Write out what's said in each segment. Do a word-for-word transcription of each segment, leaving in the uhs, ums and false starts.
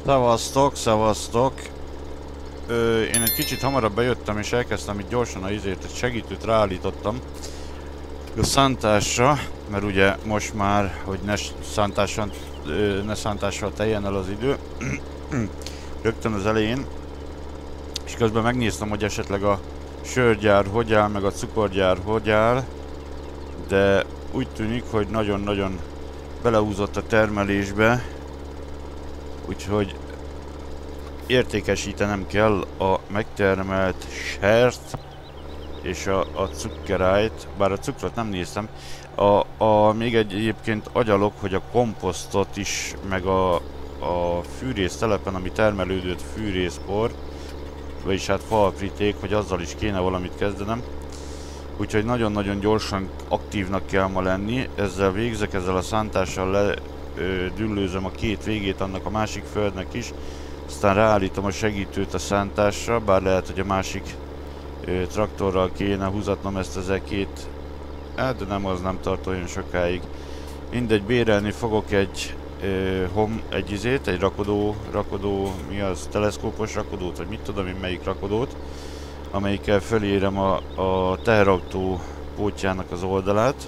Szevasztok, szevasztok. Ö, én egy kicsit hamarabb bejöttem és elkezdtem itt gyorsan a izét, egy segítőt ráállítottam a szántásra, mert ugye most már, hogy ne szántással, ne szántással teljen el az idő, rögtön az elején, és közben megnéztem, hogy esetleg a sörgyár hogy áll, meg a cukorgyár hogy áll, de úgy tűnik, hogy nagyon-nagyon belehúzott a termelésbe, úgyhogy értékesítenem kell a megtermelt sert és a, a cukkerájt, bár a cukrot nem néztem. A, a, még egy egyébként agyalok, hogy a komposztot is, meg a, a fűrész telepen, ami termelődött fűrészpor, vagyis hát faapríték, hogy azzal is kéne valamit kezdenem. Úgyhogy nagyon-nagyon gyorsan aktívnak kell ma lenni, ezzel végzek, ezzel a szántással ledüllőzöm a két végét annak a másik földnek is, aztán ráállítom a segítőt a szántásra, bár lehet, hogy a másik ö, traktorral kéne húzatnom ezt az ekét, hát, de nem, az nem tart olyan sokáig. Mindegy, bérelni fogok egy ö, hom, egy izét, egy rakodó, rakodó, mi az, teleszkópos rakodót, vagy mit tudom én melyik rakodót, amelyikkel fölérem a, a teherautó pótjának az oldalát,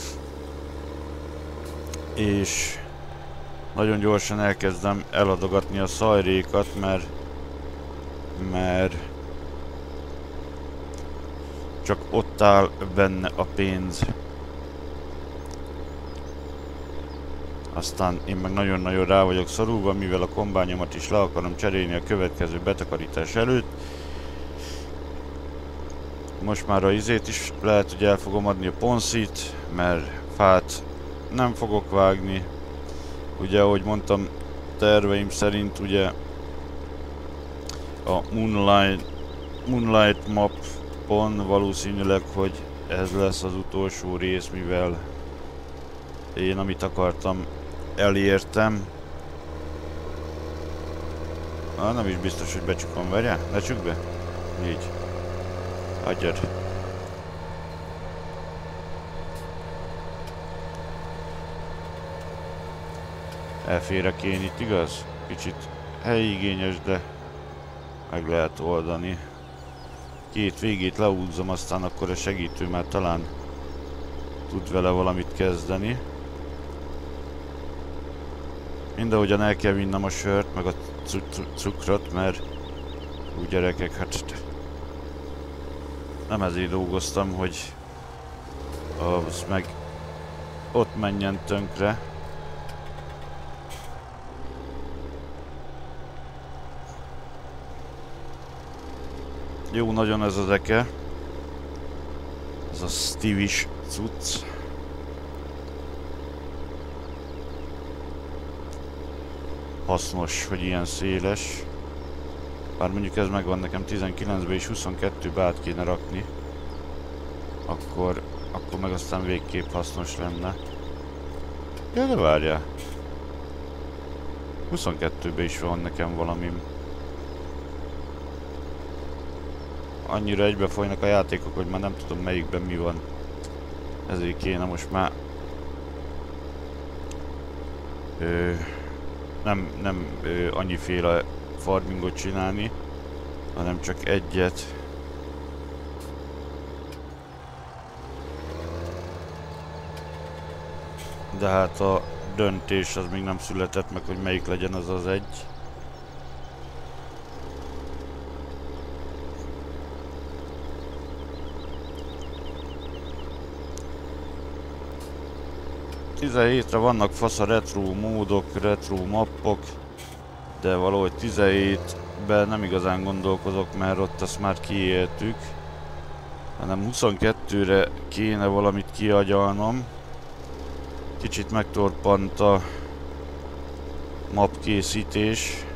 és nagyon gyorsan elkezdem eladogatni a szajrékat, mert, mert csak ott áll benne a pénz. Aztán én meg nagyon-nagyon rá vagyok szorulva, mivel a kombányomat is le akarom cserélni a következő betakarítás előtt. Most már a izét is lehet, hogy el fogom adni a ponszit, mert fát nem fogok vágni. Ugye, ahogy mondtam, terveim szerint ugye a Moonlight, Moonlight mapon valószínűleg, hogy ez lesz az utolsó rész, mivel én amit akartam, elértem. Ah, nem is biztos, hogy becsukom, várjál? Ne csukd be? Így. Hagyjad. Elférek én itt, igaz? Kicsit helyigényes, de meg lehet oldani. Két végét lehúzom, aztán akkor a segítő már talán tud vele valamit kezdeni. Mindahogyan el kell vinnem a sört, meg a cukrot, mert úgy gyerekek, hát nem ezért dolgoztam, hogy az meg ott menjen tönkre. Jó nagyon ez az eke. Ez a Stevie-s cucc. Hasznos, hogy ilyen széles. Bár mondjuk ez megvan nekem tizenkilencbe és huszonkettőbe át kéne rakni. Akkor, akkor meg aztán végképp hasznos lenne. Ja, de várjál. huszonkettőbe is van nekem valamim. Annyira egybefolynak a játékok, hogy már nem tudom melyikben mi van. Ezért kéne most már ö, nem, nem ö, annyiféle farmingot csinálni, hanem csak egyet. De hát a döntés az még nem született meg, hogy melyik legyen az az egy. tizenhétre vannak fasz a retro módok, retro mappok, de valahogy tizenhétben nem igazán gondolkozok, mert ott azt már kiéltük, hanem huszonkettőre kéne valamit kiagyalnom. Kicsit megtorpant a map készítés,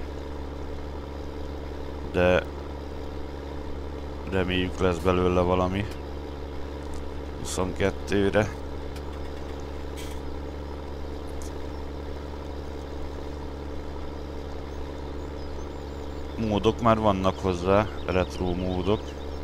de reméljük lesz belőle valami huszonkettőre. Módok már vannak hozzá, retro módok.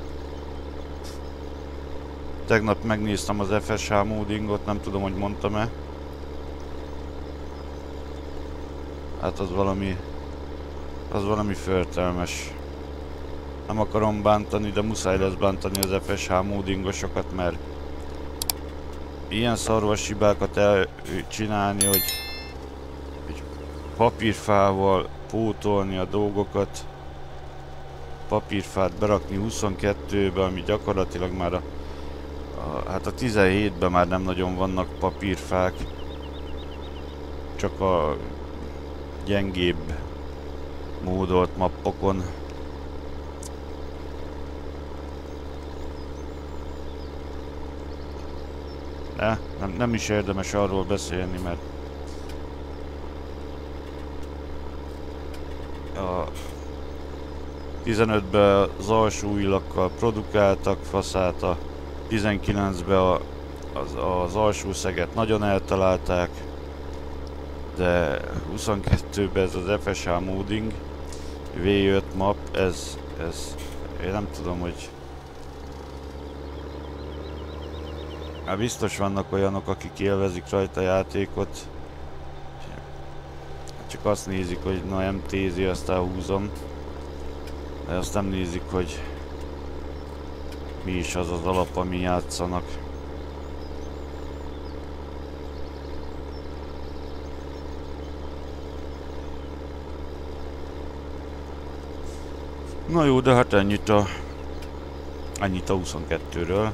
Tegnap megnéztem az ef es há módingot, nem tudom, hogy mondtam-e. Hát az valami az valami förtelmes. Nem akarom bántani, de muszáj lesz bántani az ef es há moddingosokat, mert ilyen szarvas hibákat elcsinálni, hogy, hogy papírfával pótolni a dolgokat, papírfát berakni huszonkettőbe, ami gyakorlatilag már a, a, hát a tizenhétben már nem nagyon vannak papírfák, csak a gyengébb módolt mappokon. De nem, nem is érdemes arról beszélni, mert a tizenötben az alsó illakkal produkáltak faszát, a tizenkilencben a, az, az alsó szeget nagyon eltalálták, de huszonkettőben ez az ef es há modding, vé öt map, ez, ez, én nem tudom, hogy hát biztos vannak olyanok, akik élvezik rajta a játékot, csak azt nézik, hogy na em té zé, aztán húzom, de azt nem nézik, hogy mi is az az alap, ami játszanak. Na jó, de hát ennyit a, ennyit a huszonkettőről.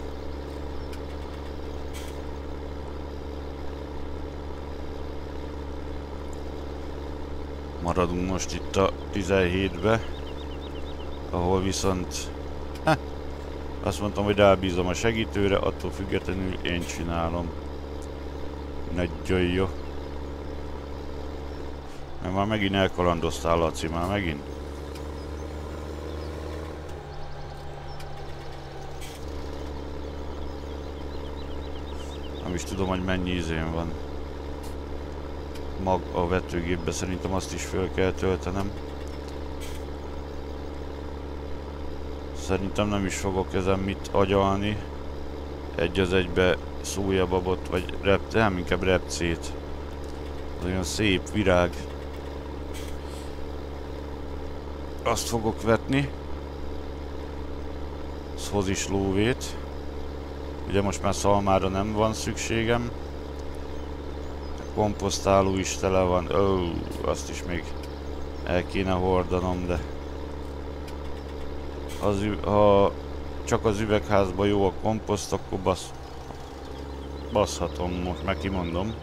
Maradunk most itt a tizenhétbe, ahol viszont heh, azt mondtam, hogy rábízom a segítőre, attól függetlenül én csinálom. Nagyon jó. Mert már megint elkalandoztál, Laci, már megint. Nem is tudom, hogy mennyi izén van mag a vetőgépbe, szerintem azt is föl kell töltenem. Szerintem nem is fogok ezen mit agyalni. Egy az egybe szójababot, vagy rep, nem, inkább repcét. Az olyan szép virág. Azt fogok vetni. Az hoz is lóvét. Ugye most már szalmára nem van szükségem. A komposztáló is tele van. Ó, azt is még el kéne hordanom, de az, ha csak az üvegházban jó a komposzt, akkor basz, baszhatom, most meg kimondom.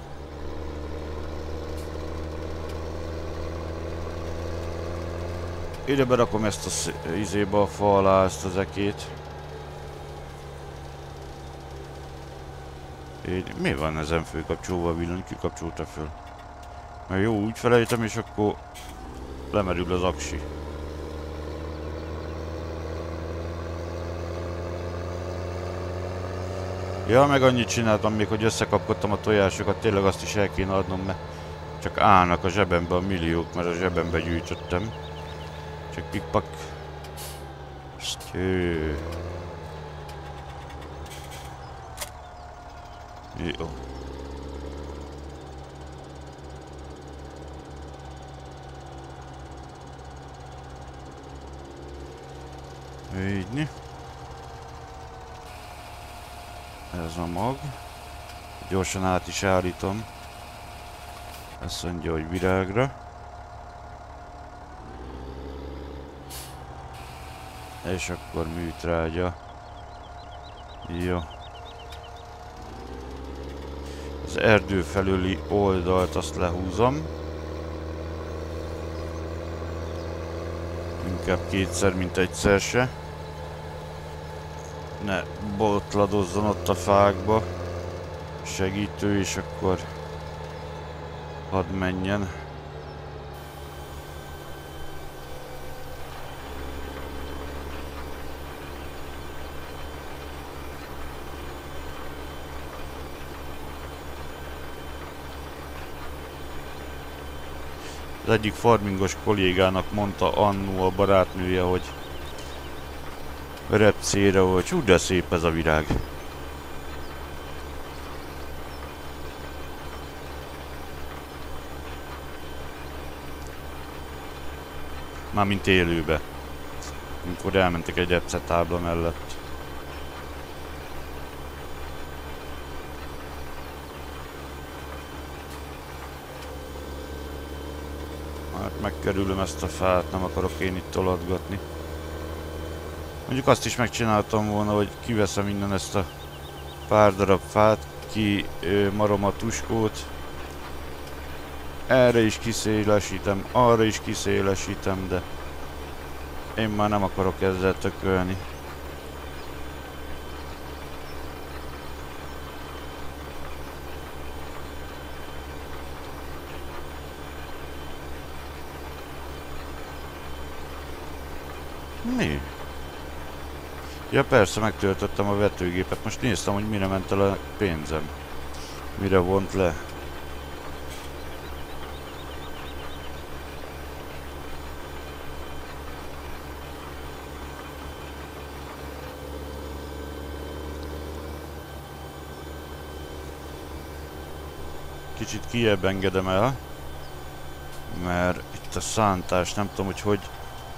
Ide berakom ezt az izébe a fa alá, ezt az ekét. Így, mi van ezen főkapcsolva a villany? Kikapcsolta föl. Mert jó, úgy felejtem, és akkor lemerül az aksi. Ja, meg annyit csináltam még, hogy összekapkodtam a tojásokat, tényleg azt is el kéne adnom, mert csak állnak a zsebembe a milliók, mert a zsebembe gyűjtöttem. Csak pikpak. Stő. Jó. Így. Ez a mag. Gyorsan át is állítom. Azt mondja, hogy virágra. És akkor műtrágya. Jó. Az erdő felüli oldalt azt lehúzom. Inkább kétszer, mint egyszer se. Ne botladozzon ott a fákba. Segítő, és akkor hadd menjen. Az egyik farmingos kollégának mondta annó a barátnője, hogy repcére, hogy hú, de szép ez a virág. Mármint élőbe. Amikor elmentek egy epcetábla mellett. Hát megkerülöm ezt a fát, nem akarok én itt tolatgatni. Mondjuk azt is megcsináltam volna, hogy kiveszem innen ezt a pár darab fát, ki ö, marom a tuskót. Erre is kiszélesítem, arra is kiszélesítem, de én már nem akarok ezzel tökölni. Mi? Ja persze, megtöltöttem a vetőgépet. Most néztem, hogy mire ment el a pénzem. Mire vont le. Kicsit kijebb engedem el. Mert itt a szántás, nem tudom, hogy hogy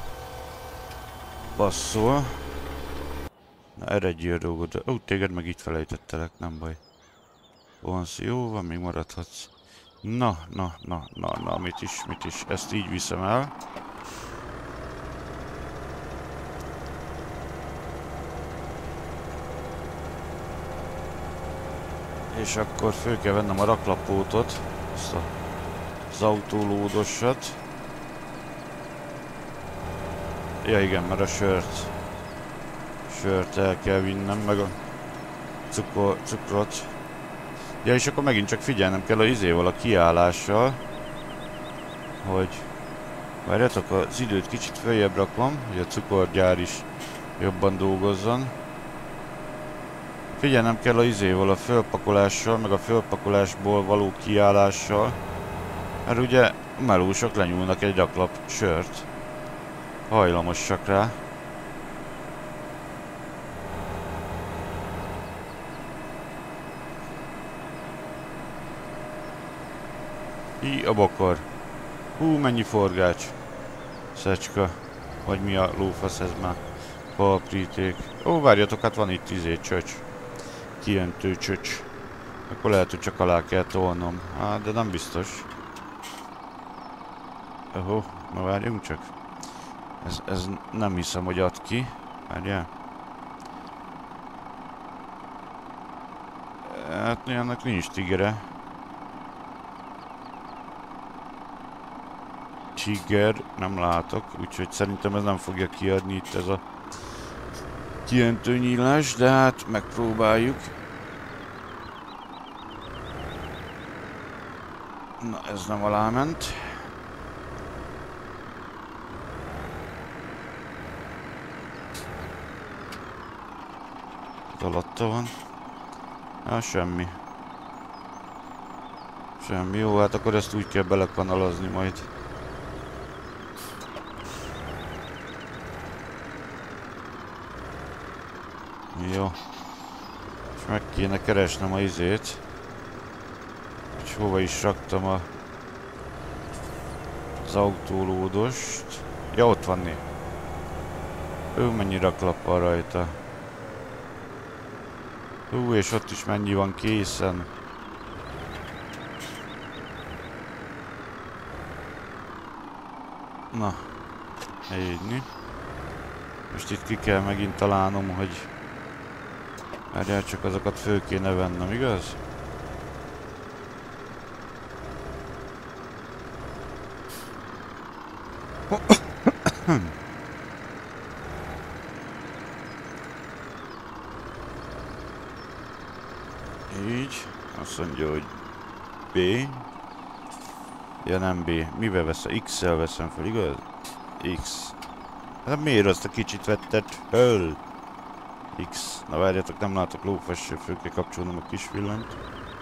passzol. Na, eredj a dolgod. Ó, téged meg itt felejtettelek, nem baj. Vonsz, jó van, még maradhatsz. Na, na, na, na, na, mit is, mit is. Ezt így viszem el. És akkor föl kell vennem a raklapótot. Ezt a, az autólódosat. Ja igen, mert a sört. Sört el kell vinnem, meg a cukor, cukrot. Ja, és akkor megint csak figyelnem kell a izéval, a kiállással. Hogy... Várjátok, az időt kicsit följebb rakom, hogy a cukorgyár is jobban dolgozzon. Figyelnem kell a izéval, a fölpakolással, meg a fölpakolásból való kiállással. Mert ugye a melósok lenyúlnak egy raklap sört. Hajlamosak rá. Í, a bokor. Hú, mennyi forgács. Szecska. Vagy mi a lófasz ez már. Papríték. Ó, várjatok, hát van itt izé csöcs. Kijöntő csöcs. Akkor lehet, hogy csak alá kell tolnom. Hát, de nem biztos. Ohó, na várjunk csak. Ez, ez nem hiszem, hogy ad ki. Várjál. Hát, ennek nincs tigere. Tiger, nem látok, úgyhogy szerintem ez nem fogja kiadni itt ez a kijöntő nyílás, de hát megpróbáljuk. Na, ez nem aláment. Itt alatta van. Hát semmi. Semmi, jó, hát akkor ezt úgy kell belekanalazni majd. Jó. És meg kéne keresnem a izét. És hova is raktam a... az autólódost. Ja, ott van né. Ő mennyi raklap van rajta. Hú, és ott is mennyi van készen. Na. Egyni. Most itt ki kell megint találnom, hogy... Várjál, csak azokat föl kéne vennem, igaz? Így. Azt mondja, hogy B. Ja, nem B. Mivel veszem? X-el veszem fel, igaz? X. Hát miért azt a kicsit vetted föl? X. Na várjátok, nem látok lófassal, föl kell kapcsolnom a kis villanyt.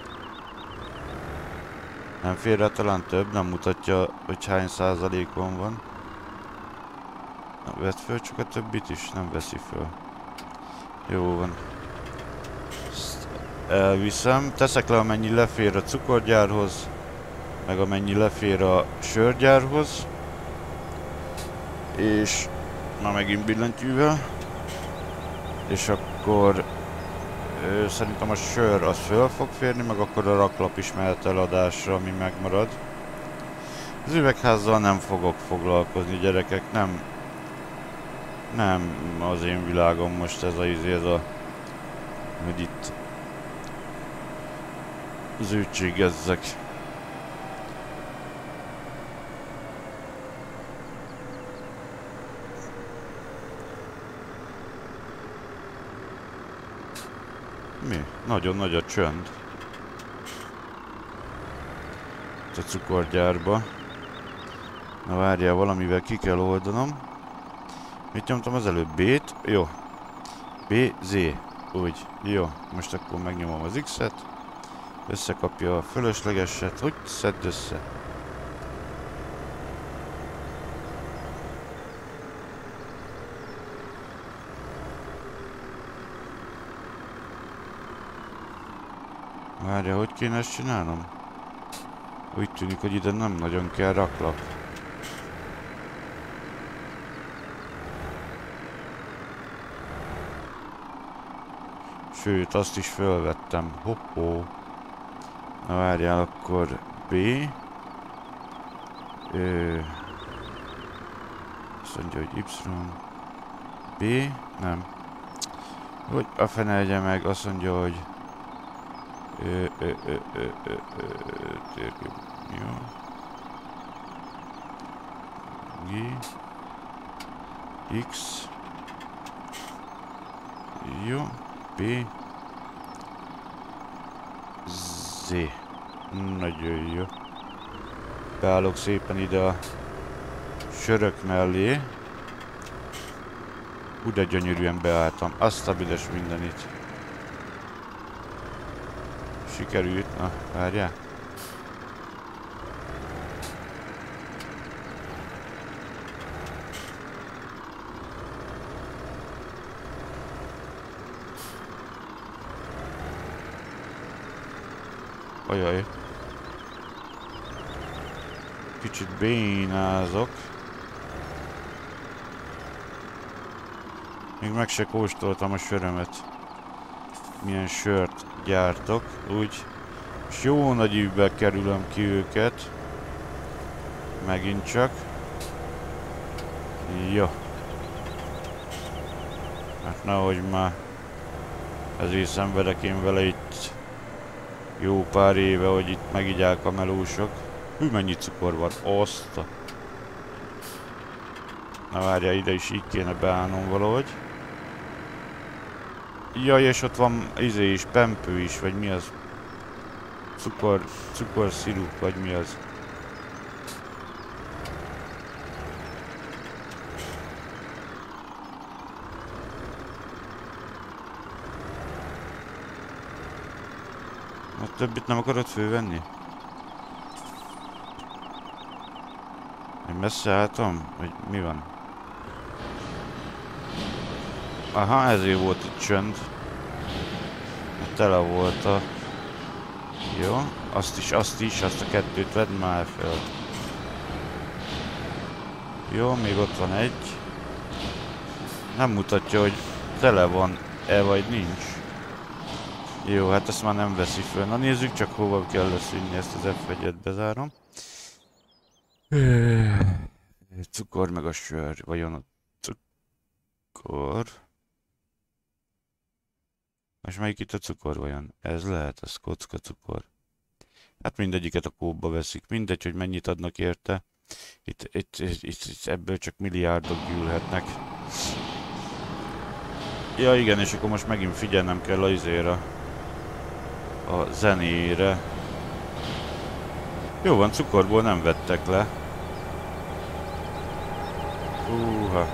Nem fér rá talán több, nem mutatja, hogy hány százalékon van. Na, vedd föl csak a többit is, nem veszi föl. Jó van. Ezt elviszem. Teszek le, amennyi lefér a cukorgyárhoz, meg amennyi lefér a sörgyárhoz. és már megint billentyűvel, és akkor ö, szerintem a sör az föl fog férni, meg akkor a raklap is mehet eladásra, ami megmarad. Az üvegházzal nem fogok foglalkozni, gyerekek, nem, nem az én világom most ez a izé, ez a, hogy itt zöldségezzek. Mi? Nagyon nagy a csönd. A cukorgyárba. Na várjál, valamivel ki kell oldanom. Mit nyomtam az előbb? B-t? Jó. B, Z. Úgy. Jó. Most akkor megnyomom az X-et. Összekapja a fölöslegeset. Úgy szedd össze. Várja, hogy kéne ezt csinálnom? Úgy tűnik, hogy ide nem nagyon kell raklap. Sőt, azt is fölvettem. Hoppó. Na várjál, akkor B. Ö... Azt mondja, hogy Y. B. Nem. Hogy a fene egye meg, azt mondja, hogy... Ö, ö, ö, ö, ö, ö, térkép. Jó. G. X. Jó. B. Z. Nagyon jó. Beállok szépen ide a sörök mellé. Úgy de gyönyörűen beálltam. Azt a büdös mindenit. Sikerült. Na, várjál. Ajaj. Kicsit bénázok. Még meg se kóstoltam a sörömet. Milyen sört gyártok, úgy. És jó nagy ívbe kerülöm ki őket. Megint csak. Jó. Hát nehogy már ezért szenvedek én vele itt jó pár éve, hogy itt megigyák a melósok. Hű, mennyi cukor van, azt a... Na várjál, ide is így kéne beállnom valahogy. Jaj, és ott van izé is, pempő is, vagy mi az? Cukor, cukorszirup, vagy mi az? A többit nem akarod fölvenni? Én messze álltam? Vagy mi van? Aha, ezért volt itt csönd. Tele volt a... Jó, azt is, azt is, azt a kettőt vedd már fel. Jó, még ott van egy. Nem mutatja, hogy tele van-e vagy nincs. Jó, hát ezt már nem veszi föl. Na nézzük csak, hova kell leszűnni, ezt az F egyet bezárom. Cukor meg a sör, vajon a cukor... Most melyik itt a cukor vajon? Ez lehet, az kocka cukor. Hát mindegyiket a kóba veszik, mindegy, hogy mennyit adnak érte. Itt, itt, itt, itt, itt ebből csak milliárdok gyűlhetnek. Ja igen, és akkor most megint figyelnem kell a izére. A zenére. Jó van, cukorból nem vettek le. Húha.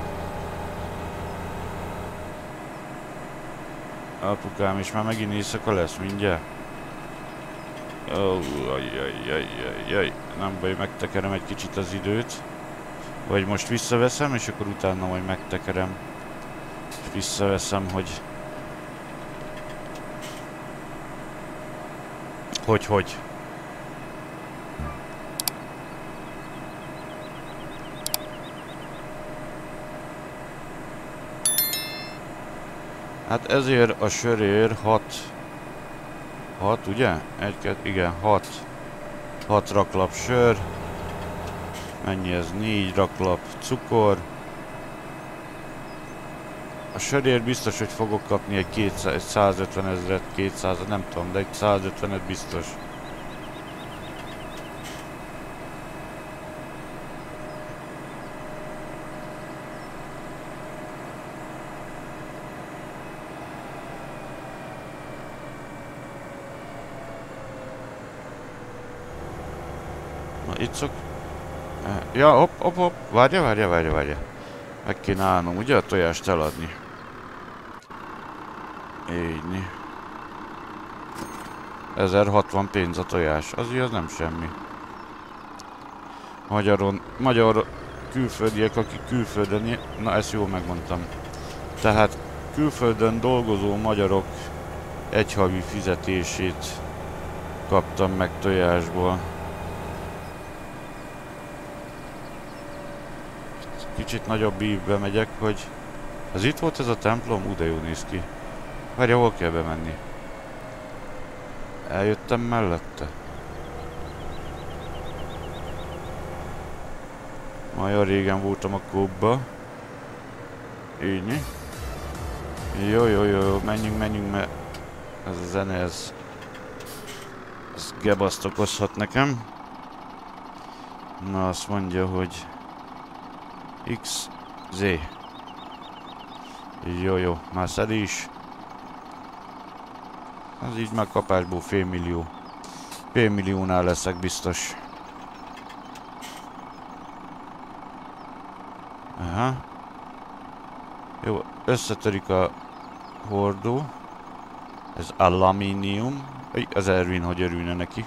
Apukám, és már megint éjszaka lesz mindjárt. Ó, ajjajjajjajjaj. Nem baj, megtekerem egy kicsit az időt. Vagy most visszaveszem, és akkor utána majd megtekerem. És visszaveszem, hogy... Hogy, hogy? Hát ezért a sörért hat... hat, ugye? Egy, kettő, igen, hat. hat raklap sör. Mennyi ez? négy raklap cukor. A sörért biztos, hogy fogok kapni egy, kétszáz, egy százötven ezret, kétszáz, nem tudom, de egy százötvenet biztos. Na itt szok... Ja, hopp, hopp, hopp, várja, várja, várja, várja. Meg kéne állnom, ugye, a tojást eladni. Így. ezerhatvan pénz a tojás, azért az nem semmi. Magyaron, magyar külföldiek, akik külföldön, na ezt jól megmondtam. Tehát külföldön dolgozó magyarok egyhavi fizetését kaptam meg tojásból. Kicsit nagyobb ívbe megyek, hogy... Az itt volt ez a templom? Ú, de jó néz ki. Várja, hol kell bemenni? Eljöttem mellette. Olyan régen voltam a klubba. Így. Jó, jó, jó, jó, menjünk, menjünk, mert ez a zene, ez... Ez gebaszt okozhat nekem. Na, azt mondja, hogy... X, Z. Jó, jó, már szed is. Az így már kapásból félmillió. Félmilliónál leszek biztos. Aha. Jó, összetörik a hordó. Ez alumínium. Az Ervin, hogy örülne neki.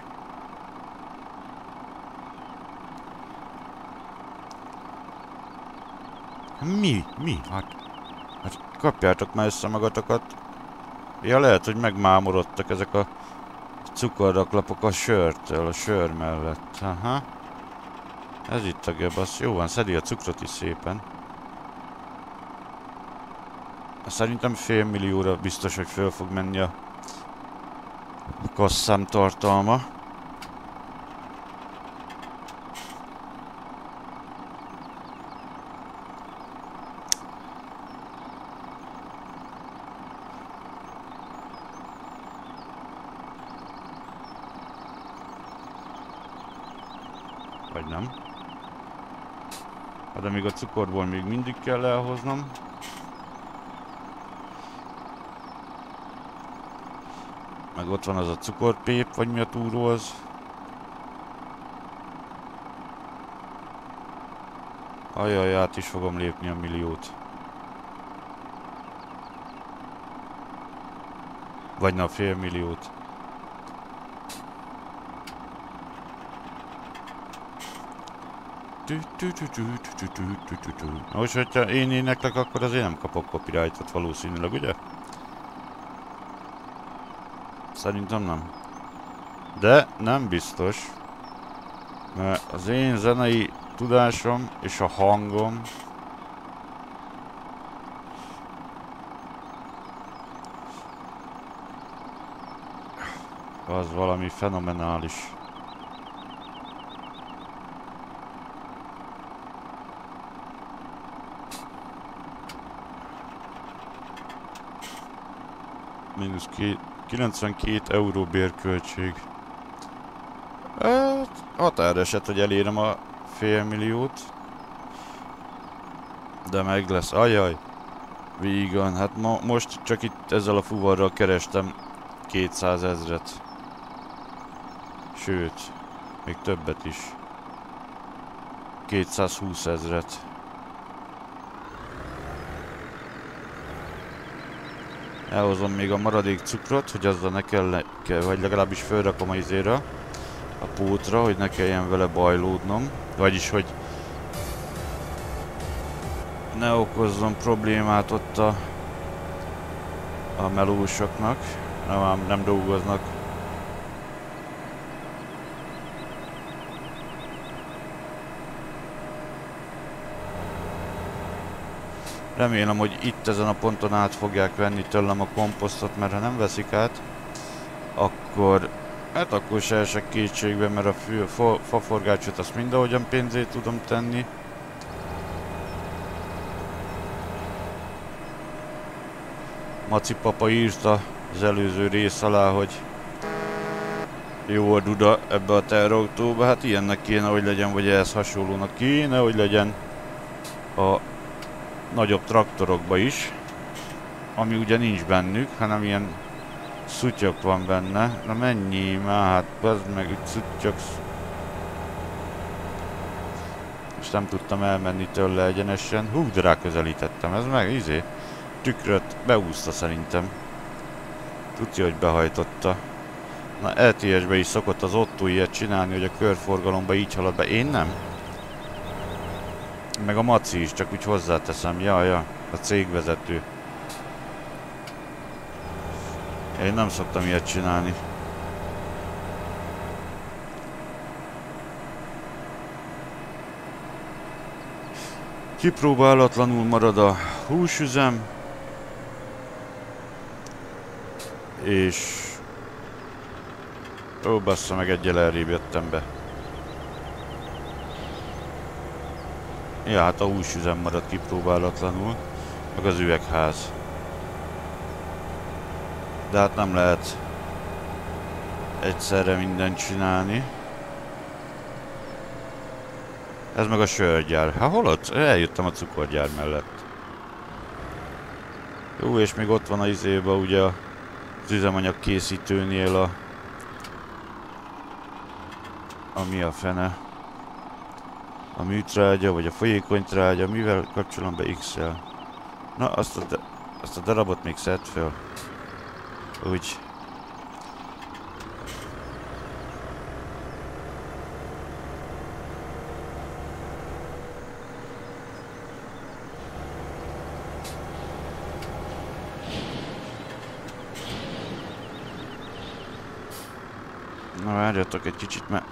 Mi? Mi? Hát, hát kapjátok már össze magatokat. Ja, lehet, hogy megmámorodtak ezek a cukorraklapok a sörtől, a sör mellett. Aha. Ez itt a gebasz. Jó van, szedi a cukrot is szépen. Szerintem fél millióra biztos, hogy föl fog menni a kasszám tartalma. Vagy nem. De még a cukorból még mindig kell elhoznom. Meg ott van az a cukorpép, vagy mi a túró az. Ajaj, át is fogom lépni a milliót. Vagy na, fél milliót. Most, hogyha én éneklek, akkor azért nem kapok copyrightot valószínűleg, ugye? Szerintem nem. De nem biztos. Mert az én zenei tudásom és a hangom az valami fenomenális. Mínusz kilencvenkét euró bérköltség. Hát, határeset, hogy elérem a fél milliót. De meg lesz. Ajaj. Vígan. Hát mo most csak itt ezzel a fuvarral kerestem kétszázezret. Sőt, még többet is. kétszázhúszezret. Elhozom még a maradék cukrot, hogy azzal ne kell, kell vagy legalábbis felrakom a izére, a pótra, hogy ne kelljen vele bajlódnom. Vagyis, hogy ne okozzon problémát ott a, a melósoknak, nem, nem dolgoznak. Remélem, hogy itt ezen a ponton át fogják venni tőlem a komposztot, mert ha nem veszik át, akkor... Hát akkor se esek kétségbe, mert a fű, fa, faforgácsot azt mindahogyan pénzét tudom tenni. Maci papa írta az előző rész alá, hogy jó a duda ebbe a teherautóba. Hát ilyennek kéne, hogy legyen, vagy ehhez hasonlónak kéne, hogy legyen a nagyobb traktorokba is, ami ugye nincs bennük, hanem ilyen szutyok van benne. Na mennyi már, hát bazd meg, itt szutyok. És nem tudtam elmenni tőle egyenesen. Hú, de ráközelítettem, ez meg, izé. Tükröt beúszta szerintem. Tudja, hogy behajtotta. Na, el té es-be is szokott az Otto ilyet csinálni, hogy a körforgalomba így halad be. Én nem. Meg a Maci is, csak úgy hozzáteszem. Ja, ja, a cégvezető. Én nem szoktam ilyet csinálni. Kipróbálatlanul marad a húsüzem. És... Ó, bassza meg, egyel elrébb jöttem be. Ja, hát a húsüzem marad kipróbálatlanul. Meg az üvegház. De hát nem lehet egyszerre mindent csinálni. Ez meg a sörgyár. Hát hol ott? Eljöttem a cukorgyár mellett. Jó, és még ott van az izéba ugye az üzemanyag készítőnél a... Ami a fene? A műtrágya, vagy a folyékony trágya, mivel kapcsolom be X-el? Na, azt a, azt a darabot még szedd fel. Úgy. Na, várjatok egy kicsit, mert...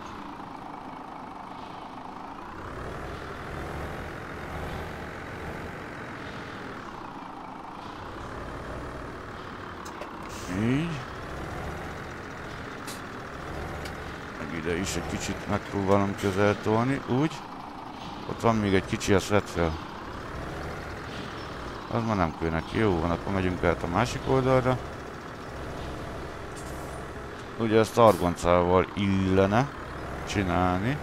Így. Meg ide is egy kicsit megpróbálom közel tolni, úgy. Ott van még egy kicsi, azt vedd fel. Az már nem kell neki. Jó van, akkor megyünk át a másik oldalra. Ugye ezt argoncával illene csinálni.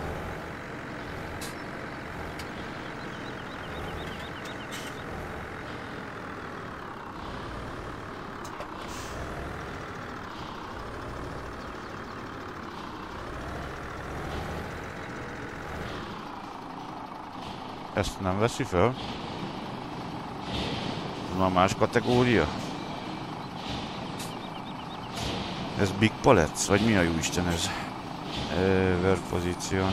Ezt nem veszi fel. Ez már más kategória. Ez Big Pallets? Vagy mi a jó Isten ez? Ever Position.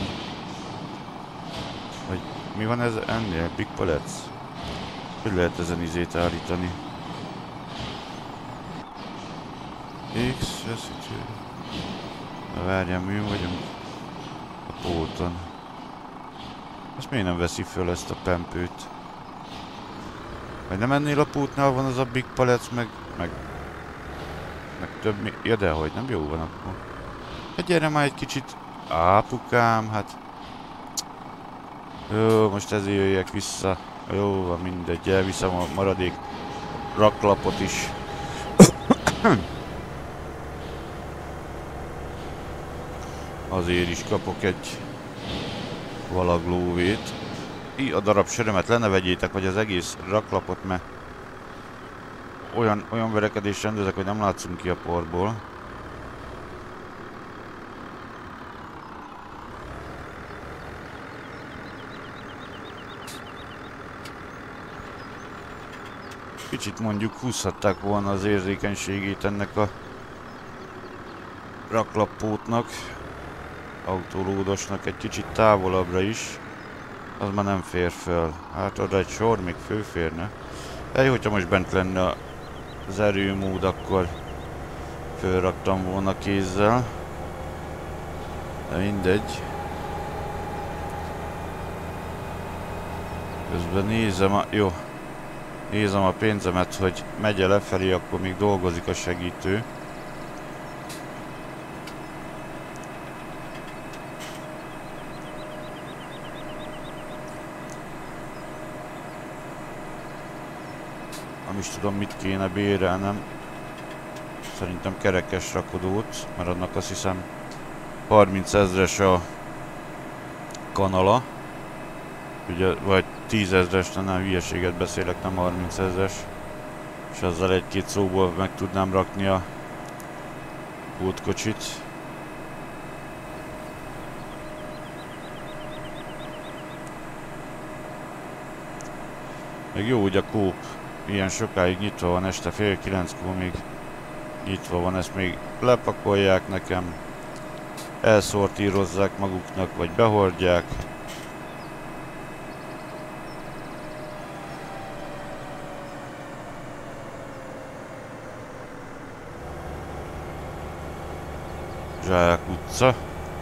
Vagy mi van ez ennél? Big Pallets? Hogy lehet ezen izét állítani? X, veszítő. Na várjál, mi vagyunk? A póton. Azt miért nem veszi föl ezt a pempőt? Vagy nem ennél a pótnál van az a Big Pallets, meg... meg... meg több mi... Ja, dehogy nem, jó van akkor. Hát gyere már egy kicsit... Apukám, hát... Jó, most ezért jöjjek vissza. Jó, van mindegy, elviszem a maradék raklapot is. Azért is kapok egy valaglóvét. Így a darab sörömet le ne vegyétek, vagy az egész raklapot, mert olyan, olyan verekedést rendezek, hogy nem látszunk ki a porból. Kicsit mondjuk húzhatták volna az érzékenységét ennek a raklappótnak, autólódosnak egy kicsit távolabbra is. Az már nem fér föl. Hát oda egy sor még főférne. Ej, hogyha most bent lenne az erőmód, akkor fölraktam volna kézzel. De mindegy. Közben nézem a... Jó. Nézem a pénzemet, hogy megy-e lefelé, akkor még dolgozik a segítő. Nem is tudom, mit kéne bérelnem. Szerintem kerekes rakodót, mert annak azt hiszem harminc ezres a kanala. Ugye, vagy tíz ezres, nem hülyeséget beszélek, nem harminc ezres. És azzal egy-két szóból meg tudnám rakni a pótkocsit. Meg jó, hogy a Coop ilyen sokáig nyitva van, este fél kilenckor még nyitva van, ezt még lepakolják nekem, elszortírozzák maguknak, vagy behordják. Zsák utca.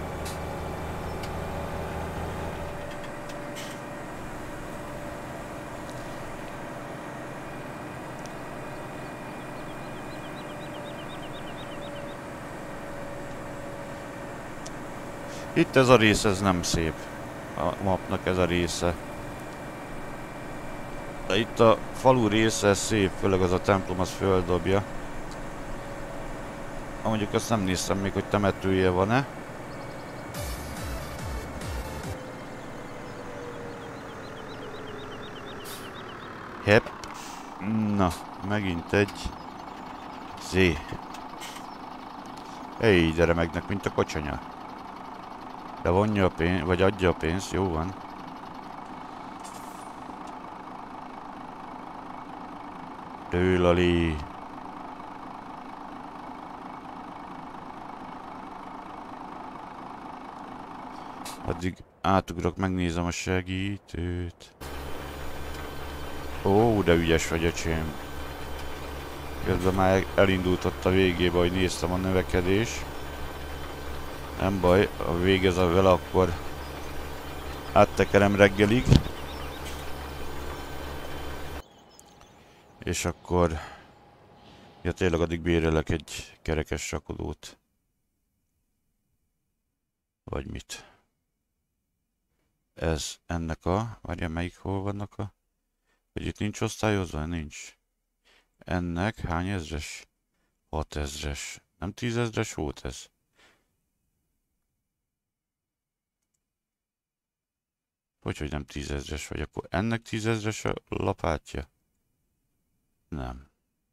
Itt ez a rész, ez nem szép. A mapnak ez a része. De itt a falu része, ez szép, főleg az a templom, az földobja. Mondjuk azt nem néztem még, hogy temetője van-e. Hep. Na, megint egy zé. Ej, ide remegnek, mint a kocsanya. De vonja a pénzt, vagy adja a pénzt, jó van. Tőlali. Addig átugrok, megnézem a segítőt. Ó, de ügyes vagy, öcsém. Közben már elindult ott a végébe, hogy néztem a növekedés. Nem baj, ha végezem vele, akkor áttekerem reggelig. És akkor... Ja, tényleg addig bérelek egy kerekes rakodót. Vagy mit? Ez ennek a... Várjál, melyik hol vannak a... Hogy itt nincs osztályozva? Nincs. Ennek hány ezres? hat ezres. Nem tíz ezres volt ez? Hogy, hogy nem tízezres vagy, akkor ennek tízezres a lapátja? Nem.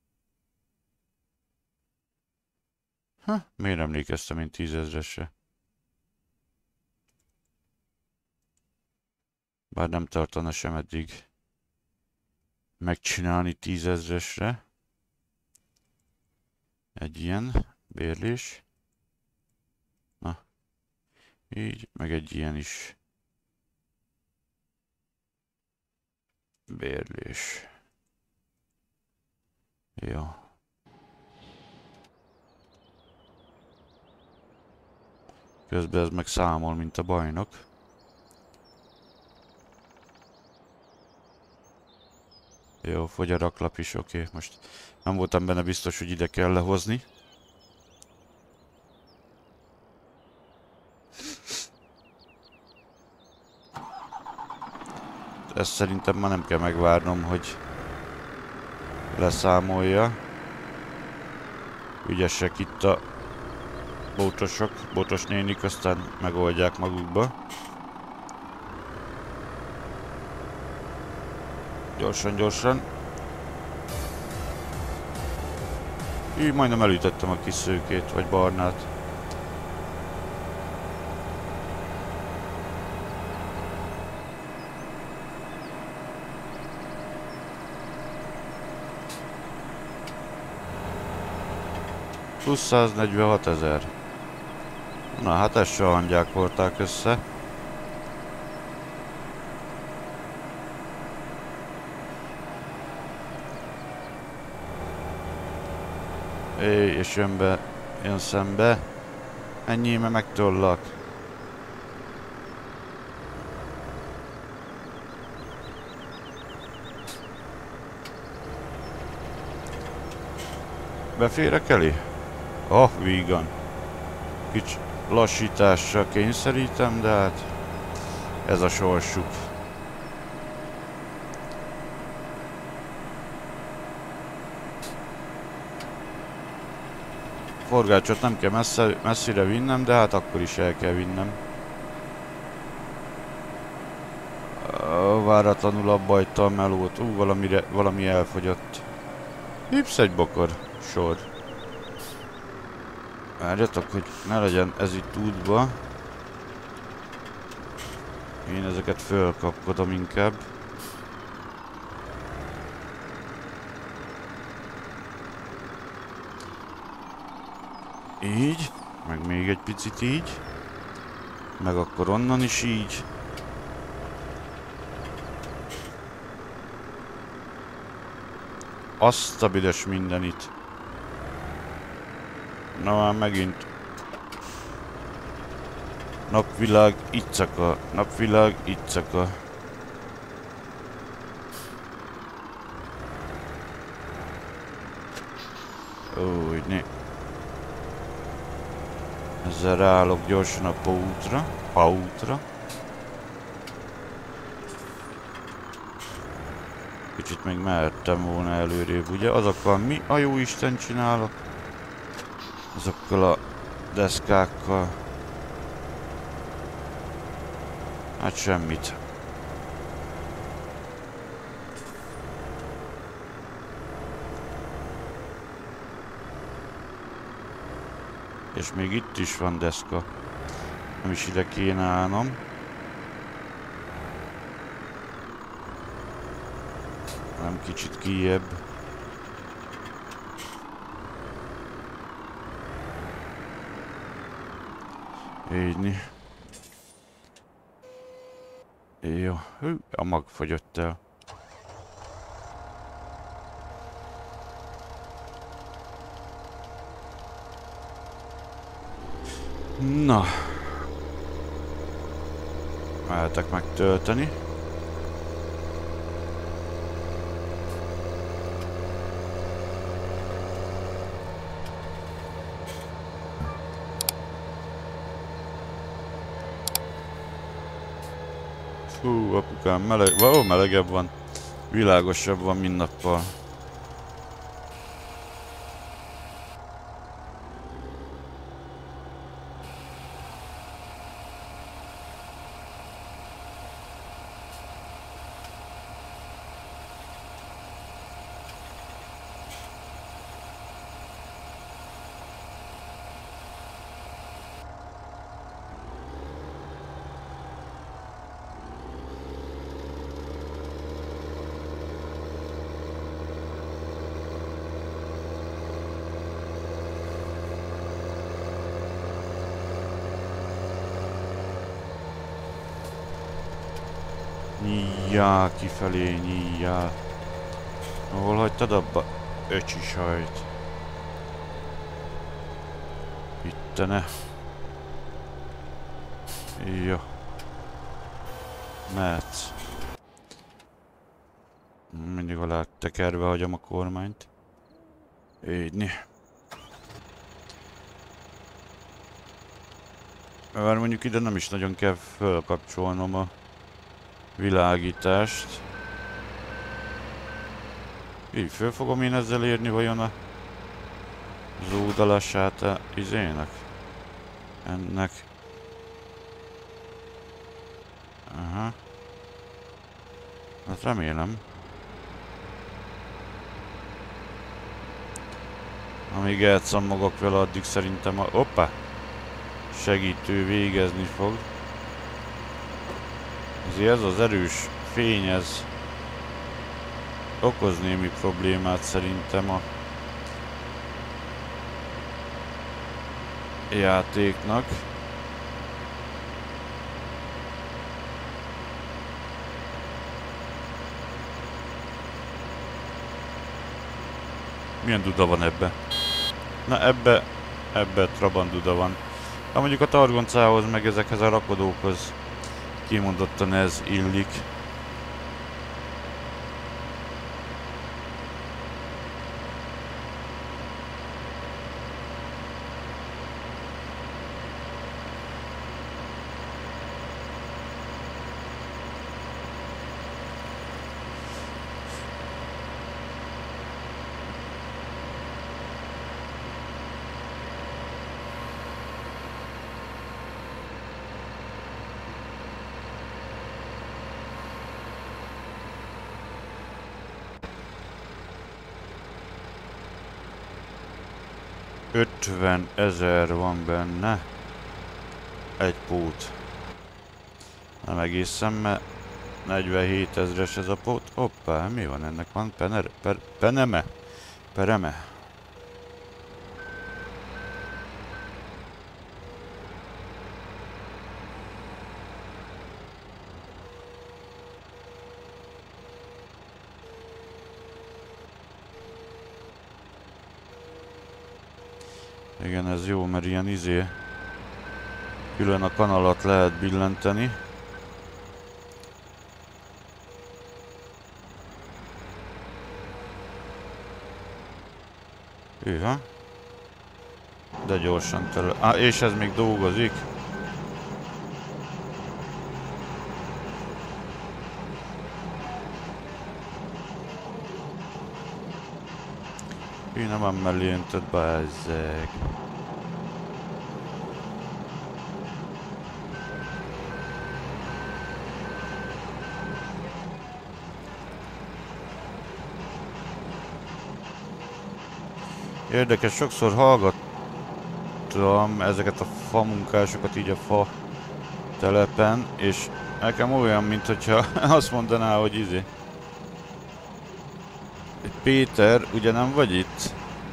Ha, miért emlékeztem én tízezresre? Bár nem tartana sem eddig megcsinálni tízezresre. Egy ilyen bérlés. Na, így, meg egy ilyen is. Bérlés. Jó. Közben ez meg számol, mint a bajnok. Jó, fogy a raklap is, oké. Okay. Most nem voltam benne biztos, hogy ide kell lehozni. Ezt szerintem már nem kell megvárnom, hogy leszámolja. Ügyesek itt a bótosok, bótos nénik, aztán megoldják magukba. Gyorsan, gyorsan. Így majdnem elütöttem a kis szőkét, vagy barnát. Plusz száznegyvenhat ezer. Na hát ezt se hangyák volták össze. É, és jön be, jön szembe. Ennyi, mert megtollak. Beférek elé? Oh, vígan. Kicsi lassítással kényszerítem, de hát ez a sorsuk. Forgácsot nem kell messze, messzire vinnem, de hát akkor is el kell vinnem. Váratlanul abba hagyta a melót. Ú, valamire, valami elfogyott. Hipsz egy bokor. Sor. Várjatok, hogy ne legyen ez itt útba. Én ezeket fölkapkodom inkább. Így. Meg még egy picit így. Meg akkor onnan is így. Azt a büdös mindenit. Na már megint. Napvilág iccaka. Napvilág iccaka. Ó, így né. Ezzel ráállok gyorsan a paútra. Paútra. Kicsit még mehettem volna előrébb, ugye? Azokkal mi a jó Isten csinálok? Azokkal a deszkákkal. Hát semmit. És még itt is van deszka. Nem is ide kéne állnom. Nem kicsit kijebb. Így. Jó. Hű, a mag fogyott el. Na. Mehetek megtölteni. Hú, apukám, meleg... Ó, melegebb van. Világosabb van, mint nappal. Nyíjjál kifelé, nyíjjál. Hol hagytad abba? Öcsi sajt. Ittene. Jó. Mehetsz. Mindig alá tekerve hagyom a kormányt. Így. Mert mondjuk ide nem is nagyon kell fölkapcsolnom a világítást. Így föl fogom én ezzel érni vajon a zúdalását a izének? Ennek. Aha. Hát remélem. Amíg elcammogok vele, addig szerintem a... Hoppá! Segítő végezni fog. Azért ez az erős fény, ez okoz némi problémát szerintem a játéknak. Milyen duda van ebbe? Na ebbe, ebbe Trabant duda van. Ha mondjuk a targoncához meg ezekhez a rakodókhoz kimondottan ez illik. ötven ezer van benne. Egy pót. Nem egészen, mert negyvenhét ezres ez a pót. Hoppá, mi van ennek? Van pener, per, peneme? Pereme? Igen, ez jó, mert ilyen izé... Külön a kanalat lehet billenteni. Hűha. De gyorsan tele... Ah, és ez még dolgozik. Hű, nem van mellé öntött, bezzeg. Érdekes, sokszor hallgattam ezeket a fa munkásokat így a fa telepen, és nekem olyan, mint hogyha azt mondaná, hogy izé. Péter, ugye nem vagy itt?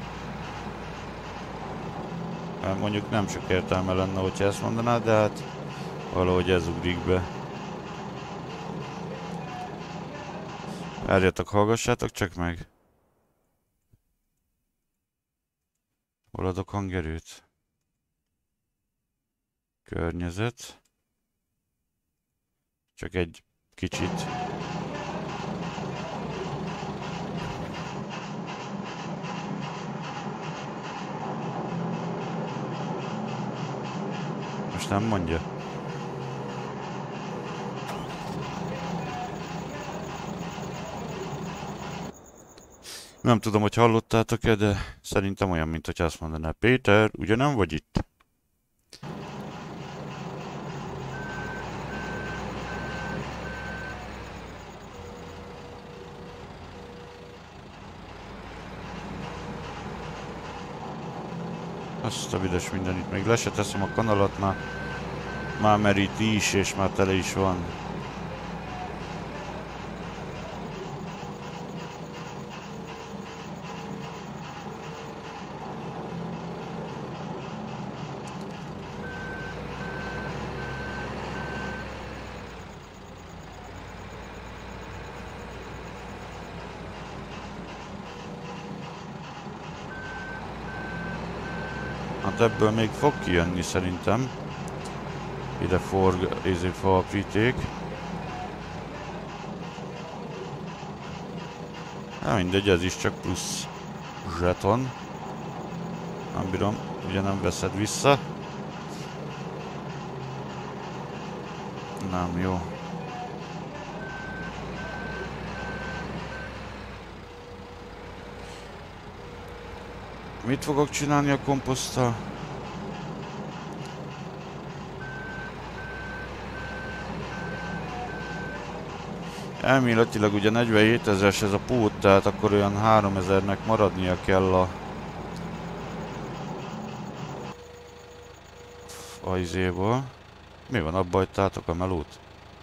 Hát mondjuk nem sok értelme lenne, hogyha ezt mondaná, de hát valahogy ez ugrik be. Várjatok, hallgassátok csak meg. Hol adok hangerőt? Környezet. Csak egy kicsit. Most nem mondja. Nem tudom, hogy hallottátok-e, de szerintem olyan, mint hogy azt mondaná. Péter, ugye nem vagy itt? Azt a büdös mindenit. Még le se teszem a kanalat, már, már meríti is, és már tele is van. Hát ebből még fog kijönni szerintem. Ide forg, izé faapríték. Hát mindegy, ez is csak plusz zseton. Nem bírom, ugye nem veszed vissza. Nem jó. Mit fogok csinálni a komposzttal? Elméletileg ugye negyvenhét ezeres ez a pót, tehát akkor olyan háromezernek maradnia kell a... a izéból. Mi van, abba hagytátok a melót?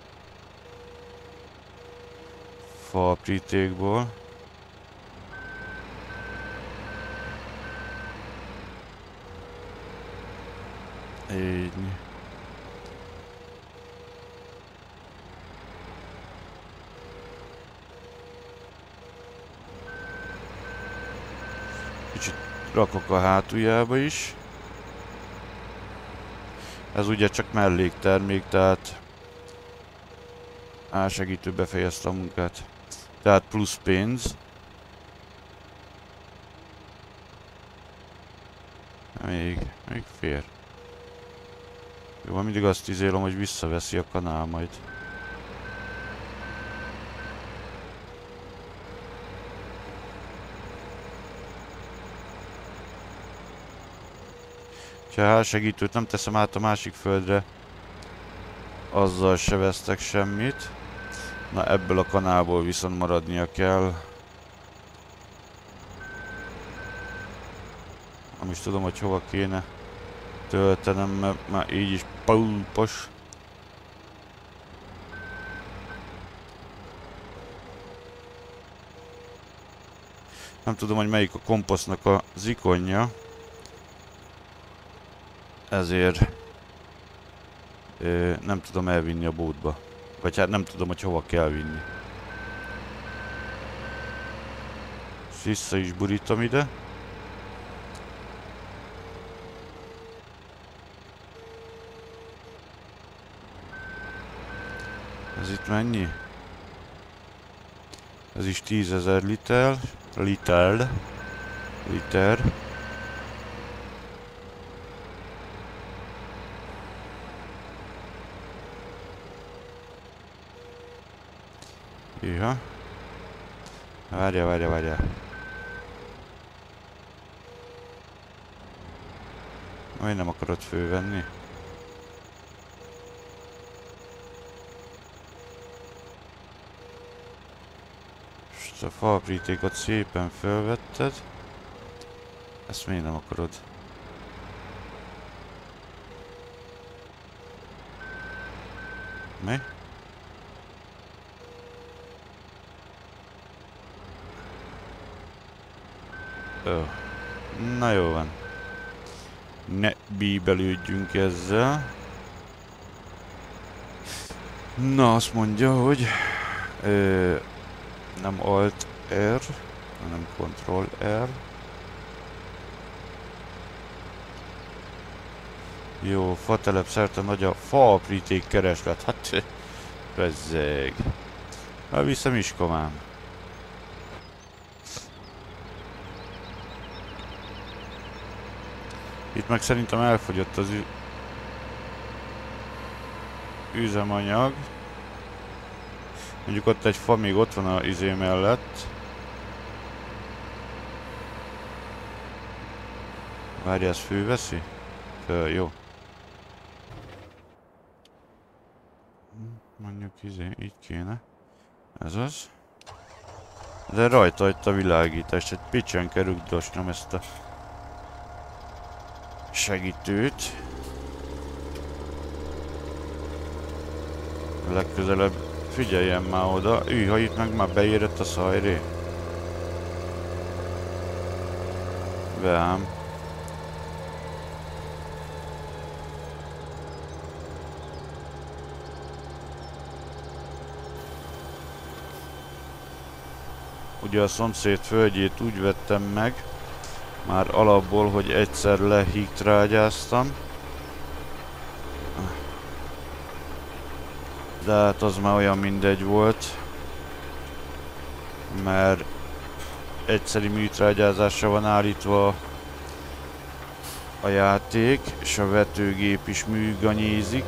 Faaprítékból. Így. Kicsit rakok a hátuljába is. Ez ugye csak melléktermék, tehát álsegítő befejezte a munkát. Tehát plusz pénz. Még, még fér. Jó, mindig azt izélom, hogy visszaveszi a kanál majd. Ha hálsegítőt nem teszem át a másik földre, azzal se vesztek semmit. Na, ebből a kanálból viszont maradnia kell. is tudom, hogy hova kéne töltenem, mert már így is pulpos. Nem tudom, hogy melyik a komposztnak az ikonja. Ezért ö, nem tudom elvinni a bótba. Vagy hát nem tudom, hogy hova kell vinni. Vissza is burítom ide. Ez itt mennyi? Ez is tízezer liter. Liter. Liter. Ja. Várja, várja, várja. Majd nem akarod fölvenni. Most a faaprítékot szépen felvetted. Ezt miért nem akarod? Mi? Ó. Na jó van. Ne bíbelődjünk ezzel. Na, azt mondja, hogy ö, nem Alt R, hanem Control R. Jó, fatelep szerte nagy a faapríték kereslet. Hát, bezzeg. Elviszem iskomám. Itt meg szerintem elfogyott az üzemanyag. Mondjuk ott egy fa még ott van az izé mellett. Várj, ezt főveszi? Föl, jó. Mondjuk izé, így kéne. Ez az. De rajta itt a világítást, egy picsen kell rugdosnom ezt a segítőt. Legközelebb figyeljen már oda. Üj, ha itt meg már beérett a szajré. Beám. Ugye a szomszéd földjét úgy vettem meg, már alapból, hogy egyszer lehígtrágyáztam. De hát az már olyan mindegy volt, mert egyszeri műtrágyázásra van állítva a játék, és a vetőgép is műganyézik.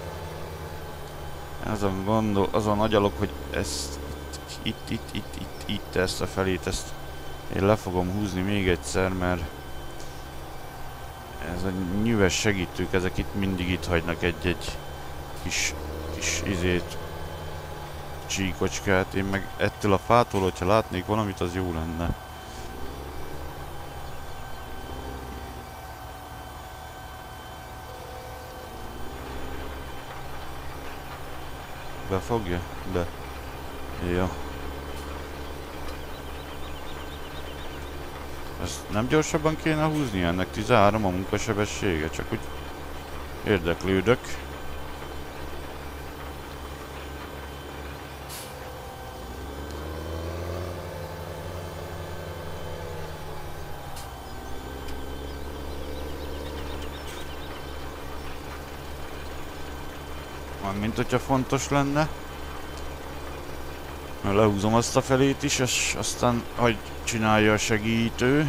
Azon gondol, azon agyalok, hogy ezt itt, itt, itt, itt, itt, ezt a felét, ezt én le fogom húzni még egyszer, mert ez a nyüves segítők, ezek itt mindig itt hagynak egy-egy kis, kis izét, csíkocskát. Én meg ettől a fától, hogyha látnék valamit, az jó lenne. Befogja? Be. Jó. Ezt nem gyorsabban kéne húzni? Ennek tizenhárom a munkasebessége, csak úgy érdeklődök. Van, mint hogyha fontos lenne. Lehúzom azt a felét is, és aztán hogy csinálja a segítő.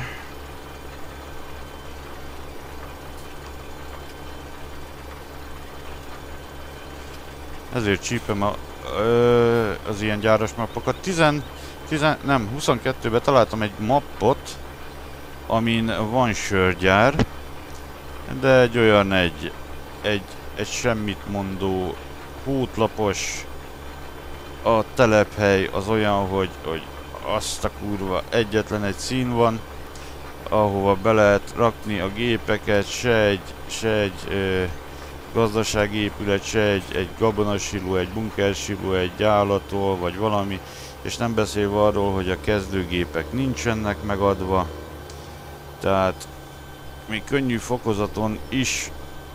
Ezért csípem a, ö, az ilyen gyáros mappokat. tíz, tíz, nem, huszonkettőben találtam egy mappot, amin van sörgyár, de egy olyan egy, egy, egy semmit mondó, hótlapos. A telephely az olyan, hogy, hogy azt a kurva, egyetlen egy szín van, ahova be lehet rakni a gépeket, se egy, se egy ö, gazdasági épület, se egy, egy gabonasiló, egy bunkersiló, egy állatól, vagy valami, és nem beszélve arról, hogy a kezdőgépek nincsenek megadva, tehát még könnyű fokozaton is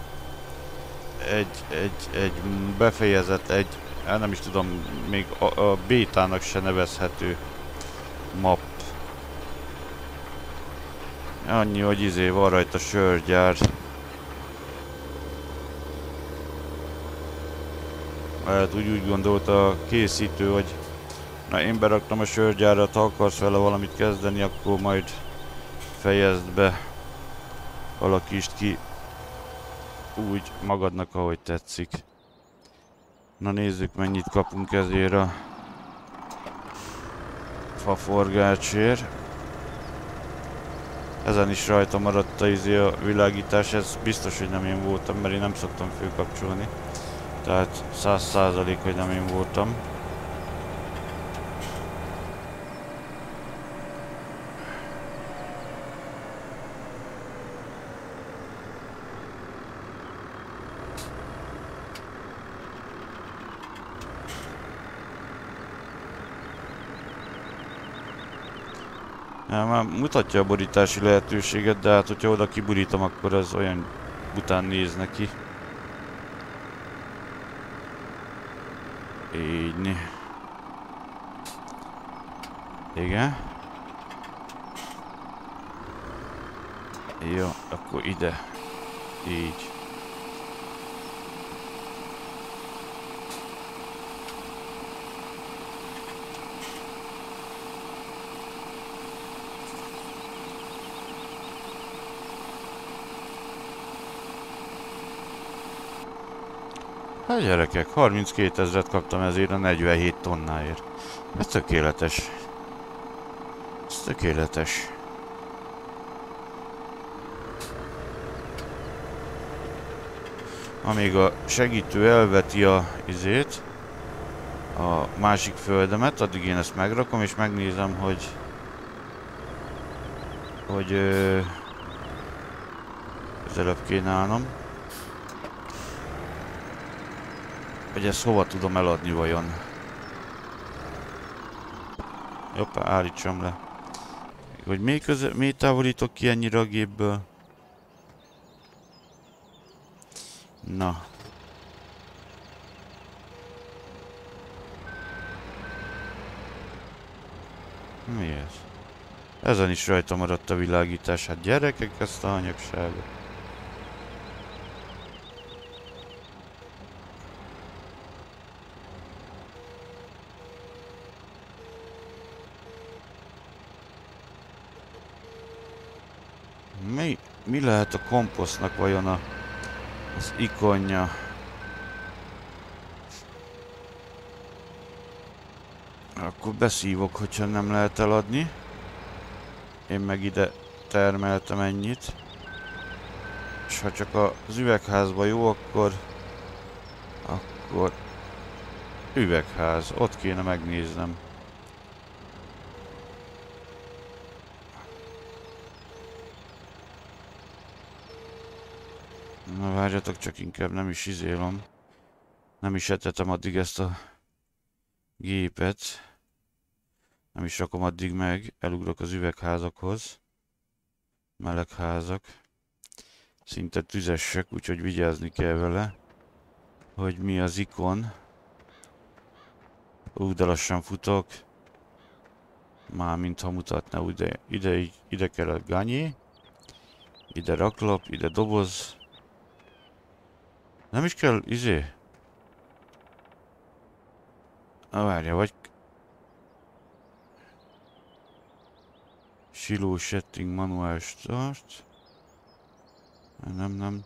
egy, egy, egy befejezett, egy, nem is tudom, még a, a bétának se nevezhető map. Annyi, hogy izé van rajta sörgyár. Hát úgy, úgy gondolta a készítő, hogy na én beraktam a sörgyárat, ha akarsz vele valamit kezdeni, akkor majd fejezd be, alakítsd ki úgy magadnak, ahogy tetszik. Na nézzük, mennyit kapunk ezért a faforgácsért. Ezen is rajta maradt a, izé a világítás, ez biztos, hogy nem én voltam, mert én nem szoktam főkapcsolni. Tehát száz százalék, hogy nem én voltam. Ja, már mutatja a borítási lehetőséget, de hát hogyha oda kiburítom, akkor az olyan bután néz neki. Így. Igen. Jó, akkor ide. Így. Hát gyerekek, harminckétezret kaptam ezért a negyvenhét tonnáért. Ez tökéletes. Ez tökéletes. Amíg a segítő elveti a izét, a másik földemet, addig én ezt megrakom és megnézem, hogy hogy ö, közelebb kéne állnom. Hogy ezt hova tudom eladni vajon? Jobbá, állítsam le. Hogy még, köze még távolítok ki ennyire a gépből? Na. Mi ez? Ezen is rajta maradt a világítás. Hát gyerekek, ezt a hanyagságot. Mi, mi lehet a komposztnak vajon a, az ikonja? Akkor beszívok, hogyha nem lehet eladni. Én meg ide termeltem ennyit. És ha csak az üvegházba jó, akkor... Akkor... Üvegház. Ott kéne megnéznem. Na várjatok, csak inkább nem is izélom. Nem is etetem addig ezt a gépet. Nem is rakom addig meg. Elugrok az üvegházakhoz. Melegházak. Szinte tüzesek, úgyhogy vigyázni kell vele. Hogy mi az ikon. Ú, de lassan futok. Már mintha mutatna, ide, ide, ide kell a ganyé. Ide raklap, ide doboz. Nem is kell, izé. Na várja, vagy... Siló setting manual start. Nem, nem.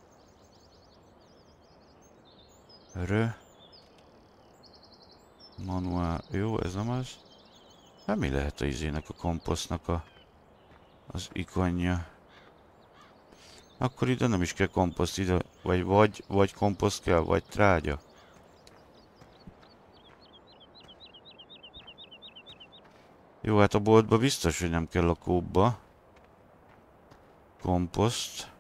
Rö. Manuál. Jó, ez nem az. Hát mi lehet a izének, a komposztnak a... az ikonja? Akkor ide nem is kell komposzt, ide vagy vagy, vagy komposzt kell, vagy trágya. Jó, hát a boltba biztos, hogy nem kell a kóbba. komposzt.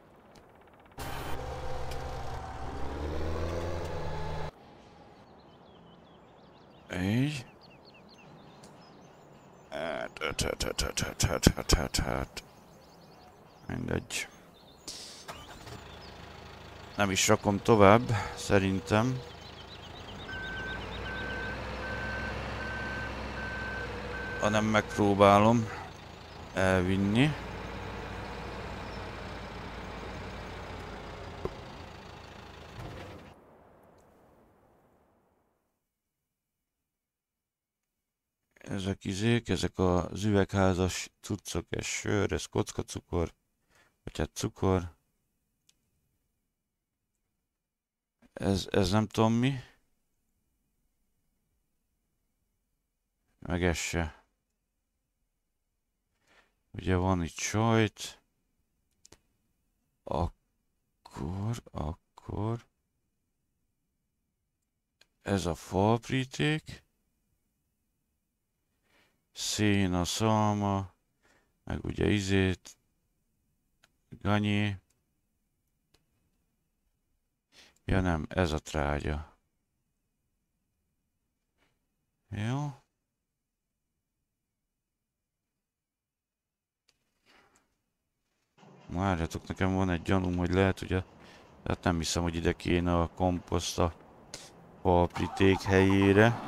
Így. Hát, hát, hát, hát, hát, hát, hát, hát, hát. Mindegy. Nem is rakom tovább, szerintem. Hanem megpróbálom elvinni. Ezek izék, ezek az üvegházas cuccok, ez sör, ez kockacukor, vagy hát cukor. Ez, ez nem tudom mi. Meg ez se. Ugye van itt sajt. Akkor, akkor... Ez a falpríték. Széna, szalma. Meg ugye izét. Ganyé. Ja nem, ez a trágya. Jó. Várjatok, nekem van egy gyanúm, hogy lehet, ugye... Tehát nem hiszem, hogy ide kéne a komposzt a falpríték helyére.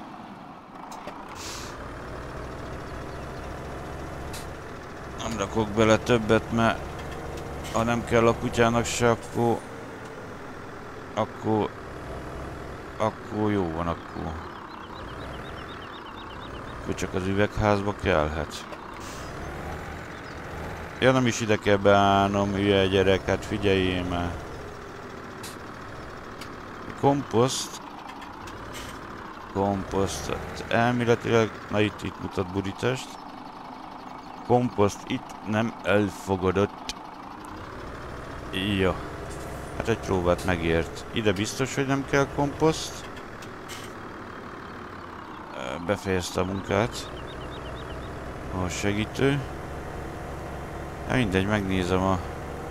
Nem rakok bele többet, mert ha nem kell a kutyának se, akkor... Akkor... Akkor jó van, akkor... Akkor csak az üvegházba kellhet. Ja, nem is ide kell beállnom, hülye gyerek, hát figyeljél már. Komposzt. Komposzt. Elméletileg, na itt, itt mutat burítást. Komposzt itt nem elfogadott. Jó. Hát egy próbát megért. Ide biztos, hogy nem kell komposzt. Befejezte a munkát. A segítő. Ja, mindegy, megnézem a...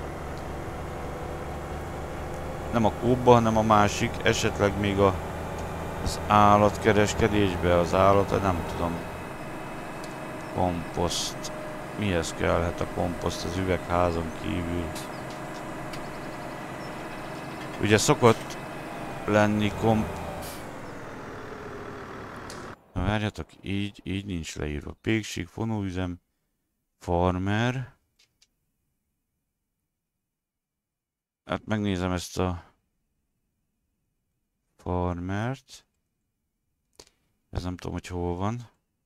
Nem a kóba, hanem a másik, esetleg még a... az állatkereskedésbe, az állat, nem tudom. Komposzt. Mihez kellhet a komposzt az üvegházon kívül? Ugye szokott lenni komp... Na várjatok, így, így nincs leírva. Pékség, fonóüzem, farmer. Hát megnézem ezt a farmert. Ez nem tudom, hogy hol van.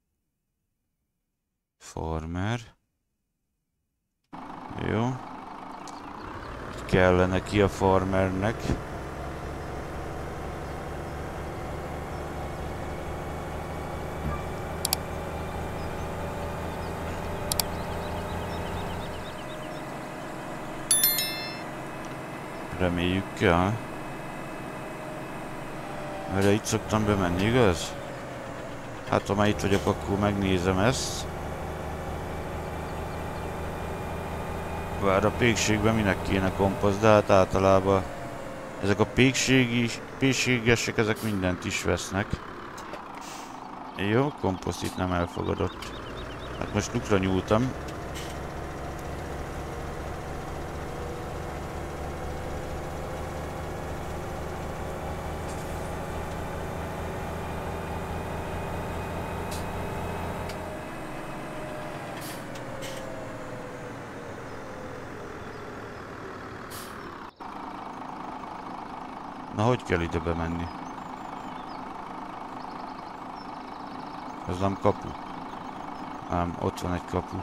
Farmer. Jó. Itt kellene ki a farmernek. Reméljük kell. Erre itt szoktam bemenni, igaz? Hát ha már itt vagyok, akkor megnézem ezt. Bár a pékségben minek kéne komposzt, de hát általában ezek a pékségi, pékségesek, ezek mindent is vesznek. Jó, komposzt itt nem elfogadott. Hát most lukra nyúltam. Na, hogy kell ide bemenni? Ez nem kapu. Ám, ott van egy kapu.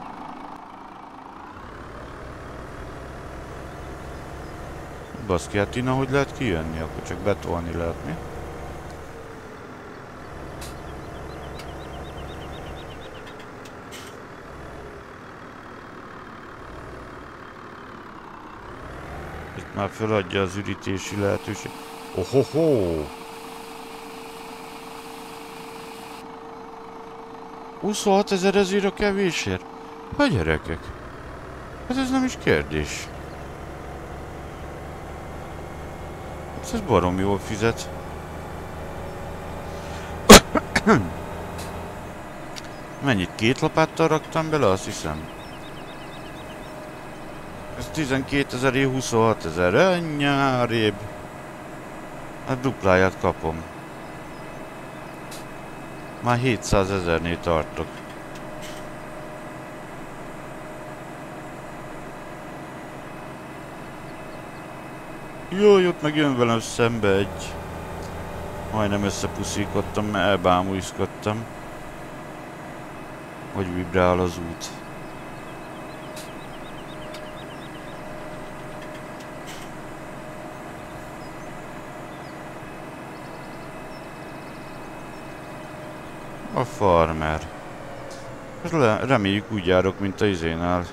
Baszki, hát innen hogy lehet kijönni? Akkor csak betolni lehet, mi? Itt már feladja az ürítési lehetőség. Ohoho! huszonhat ezer ezért a kevésért? Ha gyerekek? Hát ez nem is kérdés. Ez barom jól fizet. Mennyit? Két lapáttal raktam bele? Azt hiszem. Ez tizenkétezer, huszonhat ezer. Nyárébb. Hát dupláját kapom. Már hétszázezernél tartok. Jaj, ott meg jön velem szembe egy... Majdnem összepuszíkodtam, mert elbámulizkodtam. Hogy vibrál az út. A farmer. Reméljük úgy járok, mint a izénál.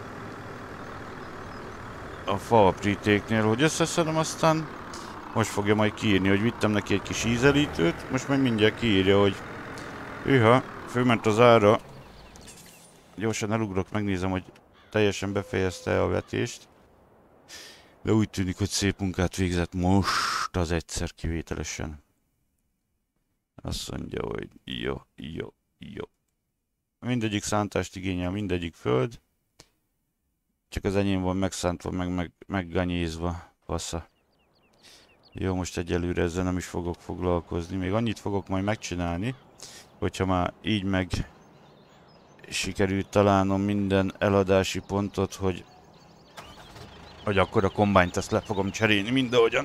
A faaprítéknél, hogy összeszedem, aztán most fogja majd kiírni, hogy vittem neki egy kis ízelítőt, most meg mindjárt kiírja, hogy hűha, fölment az ára. Gyorsan elugrok, megnézem, hogy teljesen befejezte a vetést. De úgy tűnik, hogy szép munkát végzett most az egyszer kivételesen. Azt mondja, hogy jó, jó, jó. Mindegyik szántást igényel, mindegyik föld. Csak az enyém van megszántva, meg, meg megganyézva. Passza. Jó, most egyelőre ezzel nem is fogok foglalkozni. Még annyit fogok majd megcsinálni, hogyha már így meg sikerült találnom minden eladási pontot, hogy, hogy akkor a kombányt ezt le fogom cserélni mindahogyan.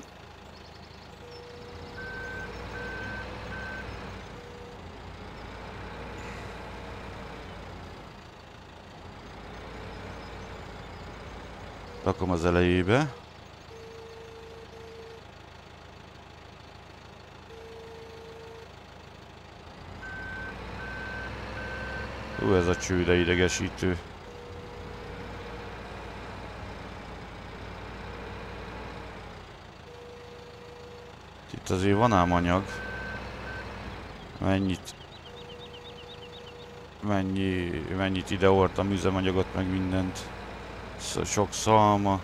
Rakom az elejébe. Ú, ez a cső, de idegesítő. Itt azért van ám anyag. Mennyit... Mennyi... Mennyit ide hordtam üzemanyagot, meg mindent. Sok szalma.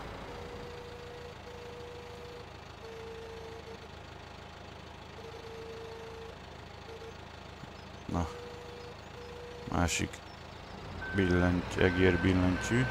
Na. Másik billenty, egér billentyű.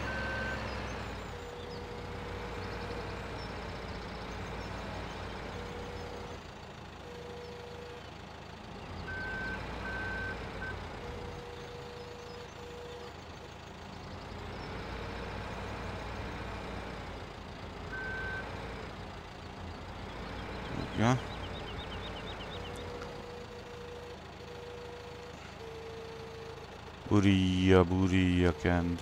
Ja. Buria, buria, kend.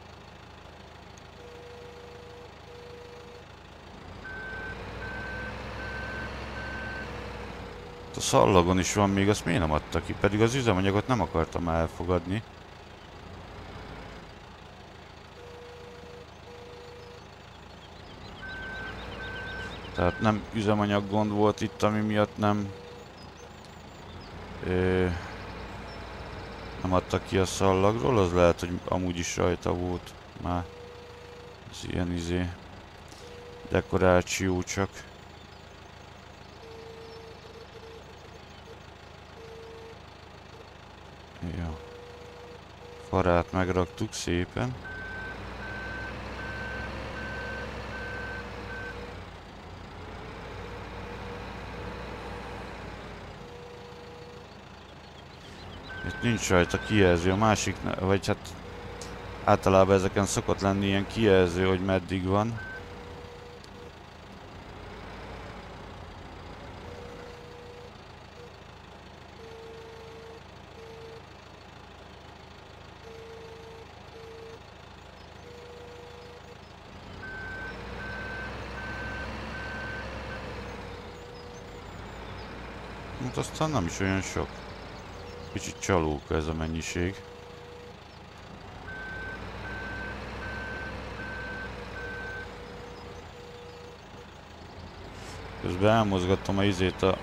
A szallagon is van még, azt miért nem adta ki? Pedig az üzemanyagot nem akartam elfogadni. Tehát nem üzemanyag gond volt itt, ami miatt nem... Ö, nem adtak ki a szallagról, az lehet, hogy amúgy is rajta volt már. Ez ilyen izé... dekoráció csak. Jó. Farát megraktuk szépen. Itt nincs rajta kijelző, a másik, vagy hát általában ezeken szokott lenni ilyen kijelző, hogy meddig van. Hát aztán nem is olyan sok. Kicsit csalóka ez a mennyiség. Közben elmozgattam a izét, a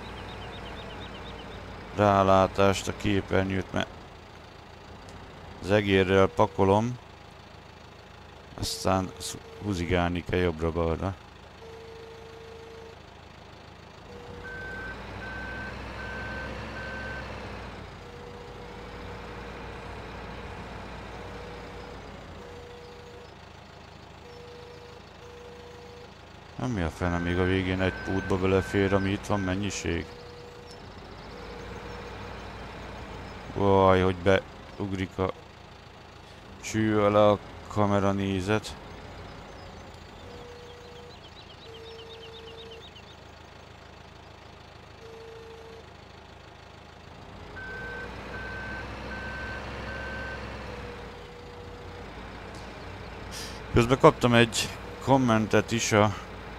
rálátást, a képernyőt, mert az egérrel pakolom. Aztán húzigálni kell jobbra-balra. Nem mi a fene, még a végén egy pótba belefér, ami itt van mennyiség. Vaj, hogy beugrik a cső alá a kamera nézet. Közben kaptam egy kommentet is a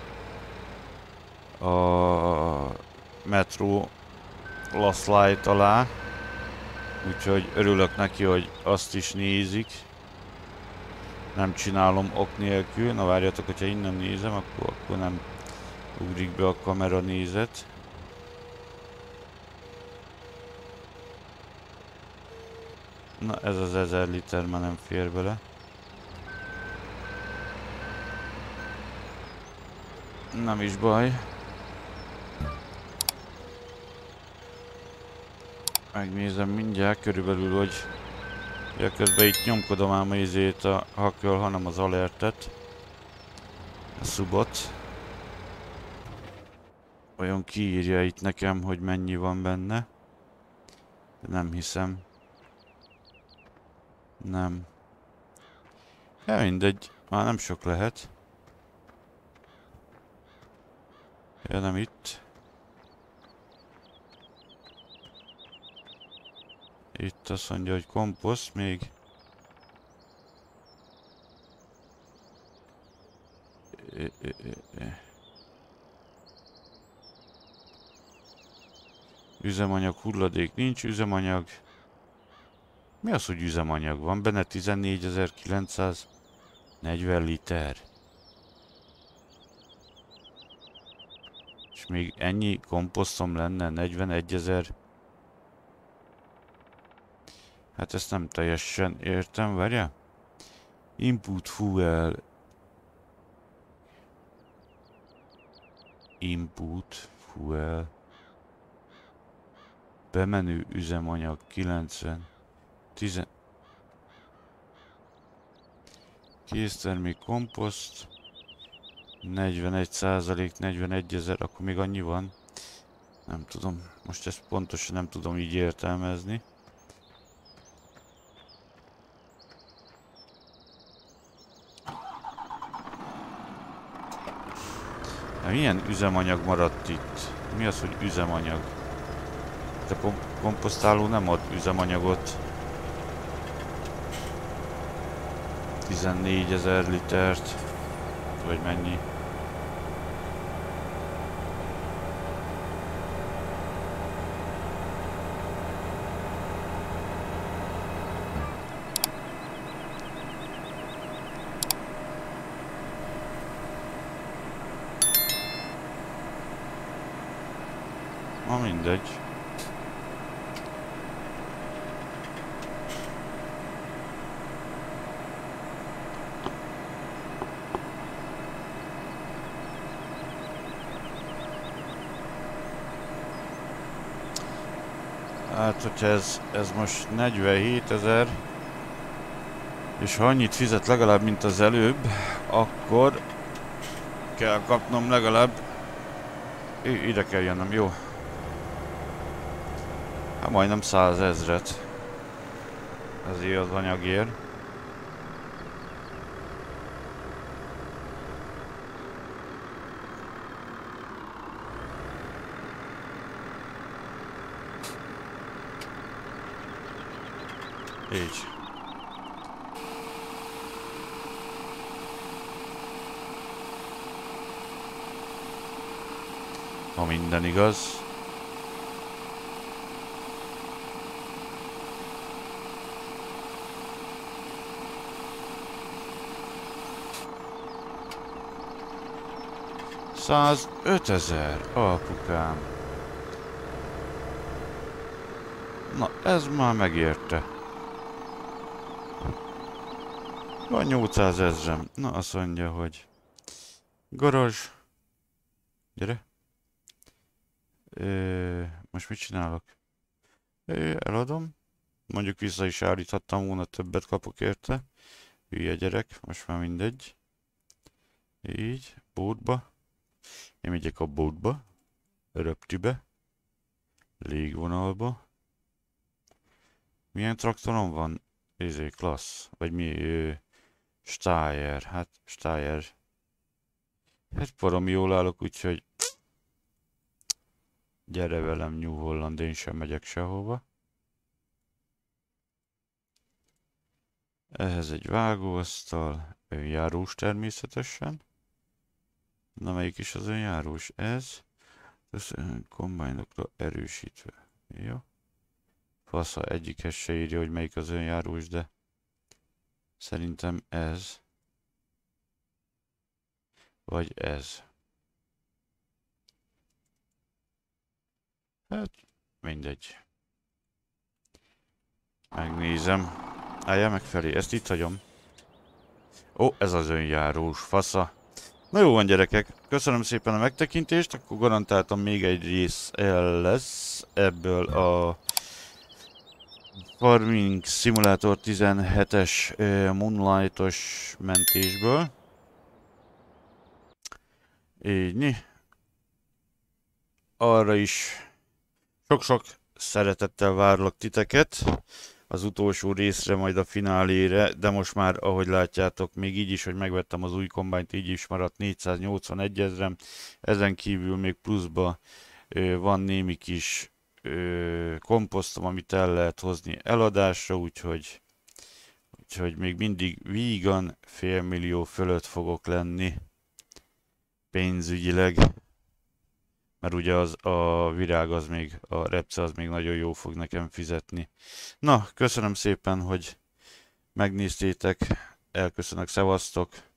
a Metro Last Light alá, úgyhogy örülök neki, hogy azt is nézik. Nem csinálom ok nélkül. Na várjatok, hogyha innen nézem, akkor, akkor nem ugrik be a kamera nézet. Na ez az ezer liter már nem fér bele. Nem is baj. Megnézem mindjárt körülbelül, hogy ja, közben itt nyomkodom ám izét a haköl, hanem az alertet. A subot. Olyan kiírja itt nekem, hogy mennyi van benne. De nem hiszem. Nem. Ja, mindegy. Már nem sok lehet. Ja, nem itt. Itt azt mondja, hogy komposzt még. E, e, e, e. Üzemanyag, hulladék nincs, üzemanyag. Mi az, hogy üzemanyag van? Benne tizennégyezer-kilencszáznegyven liter. És még ennyi komposztom lenne, negyvenegyezer. Hát ezt nem teljesen értem, várjál? Input fuel. Input fuel. Bemenő üzemanyag kilencven. tíz. Késztermék komposzt. negyvenegy százalék, negyvenegy ezer, akkor még annyi van. Nem tudom, most ezt pontosan nem tudom így értelmezni. De milyen üzemanyag maradt itt? Mi az, hogy üzemanyag? A kom komposztáló nem ad üzemanyagot. tizennégyezer litert. Vagy mennyi? Ma mindegy. Hát, hogyha ez, ez most negyvenhétezer, és ha annyit fizet legalább, mint az előbb, akkor kell kapnom legalább... Ide kell jönnöm, jó? Hát majdnem százezret. Ezért az anyagért. Így. Ha minden igaz. százötezer, apukám. Na, ez már megérte. Van nyolcszáz ezrem. Na, azt mondja, hogy garázs. Gyere. Ö, most mit csinálok? Ö, eladom. Mondjuk vissza is állíthattam volna, többet kapok érte. Hülye gyerek, most már mindegy. Így, bótba. Én megyek a bótba. Röptibe. Légvonalba. Milyen traktorom van? Izé, klassz. Vagy mi? Ö, Steyr. Hát, Steyr. Hát baromi jól állok, úgyhogy gyere velem New Holland, én sem megyek sehova. Ehhez egy vágóasztal, önjárós természetesen. Na, melyik is az önjárós? Ez. Ez kombájnokra erősítve. Jó. Fasza, egyikhez se írja, hogy melyik az önjárós, de szerintem ez. Vagy ez. Hát, mindegy. Megnézem. Álljál meg felé, ezt itt hagyom. Ó, ez az önjárós, fasza. Na jó van, gyerekek, köszönöm szépen a megtekintést, akkor garantáltam még egy rész el lesz ebből a Farming Simulator tizenhetes uh, Moonlight-os mentésből. Így. Arra is sok-sok szeretettel várlak titeket. Az utolsó részre, majd a finálére, de most már, ahogy látjátok, még így is, hogy megvettem az új kombányt, így is maradt négyszáznyolcvanegy ezrem. Ezen kívül még pluszba ö, van némi kis ö, komposztom, amit el lehet hozni eladásra, úgyhogy, úgyhogy még mindig vígan félmillió fölött fogok lenni pénzügyileg. Mert ugye az, a virág az még, a repce az még nagyon jó fog nekem fizetni. Na, köszönöm szépen, hogy megnéztétek. Elköszönök, szevasztok!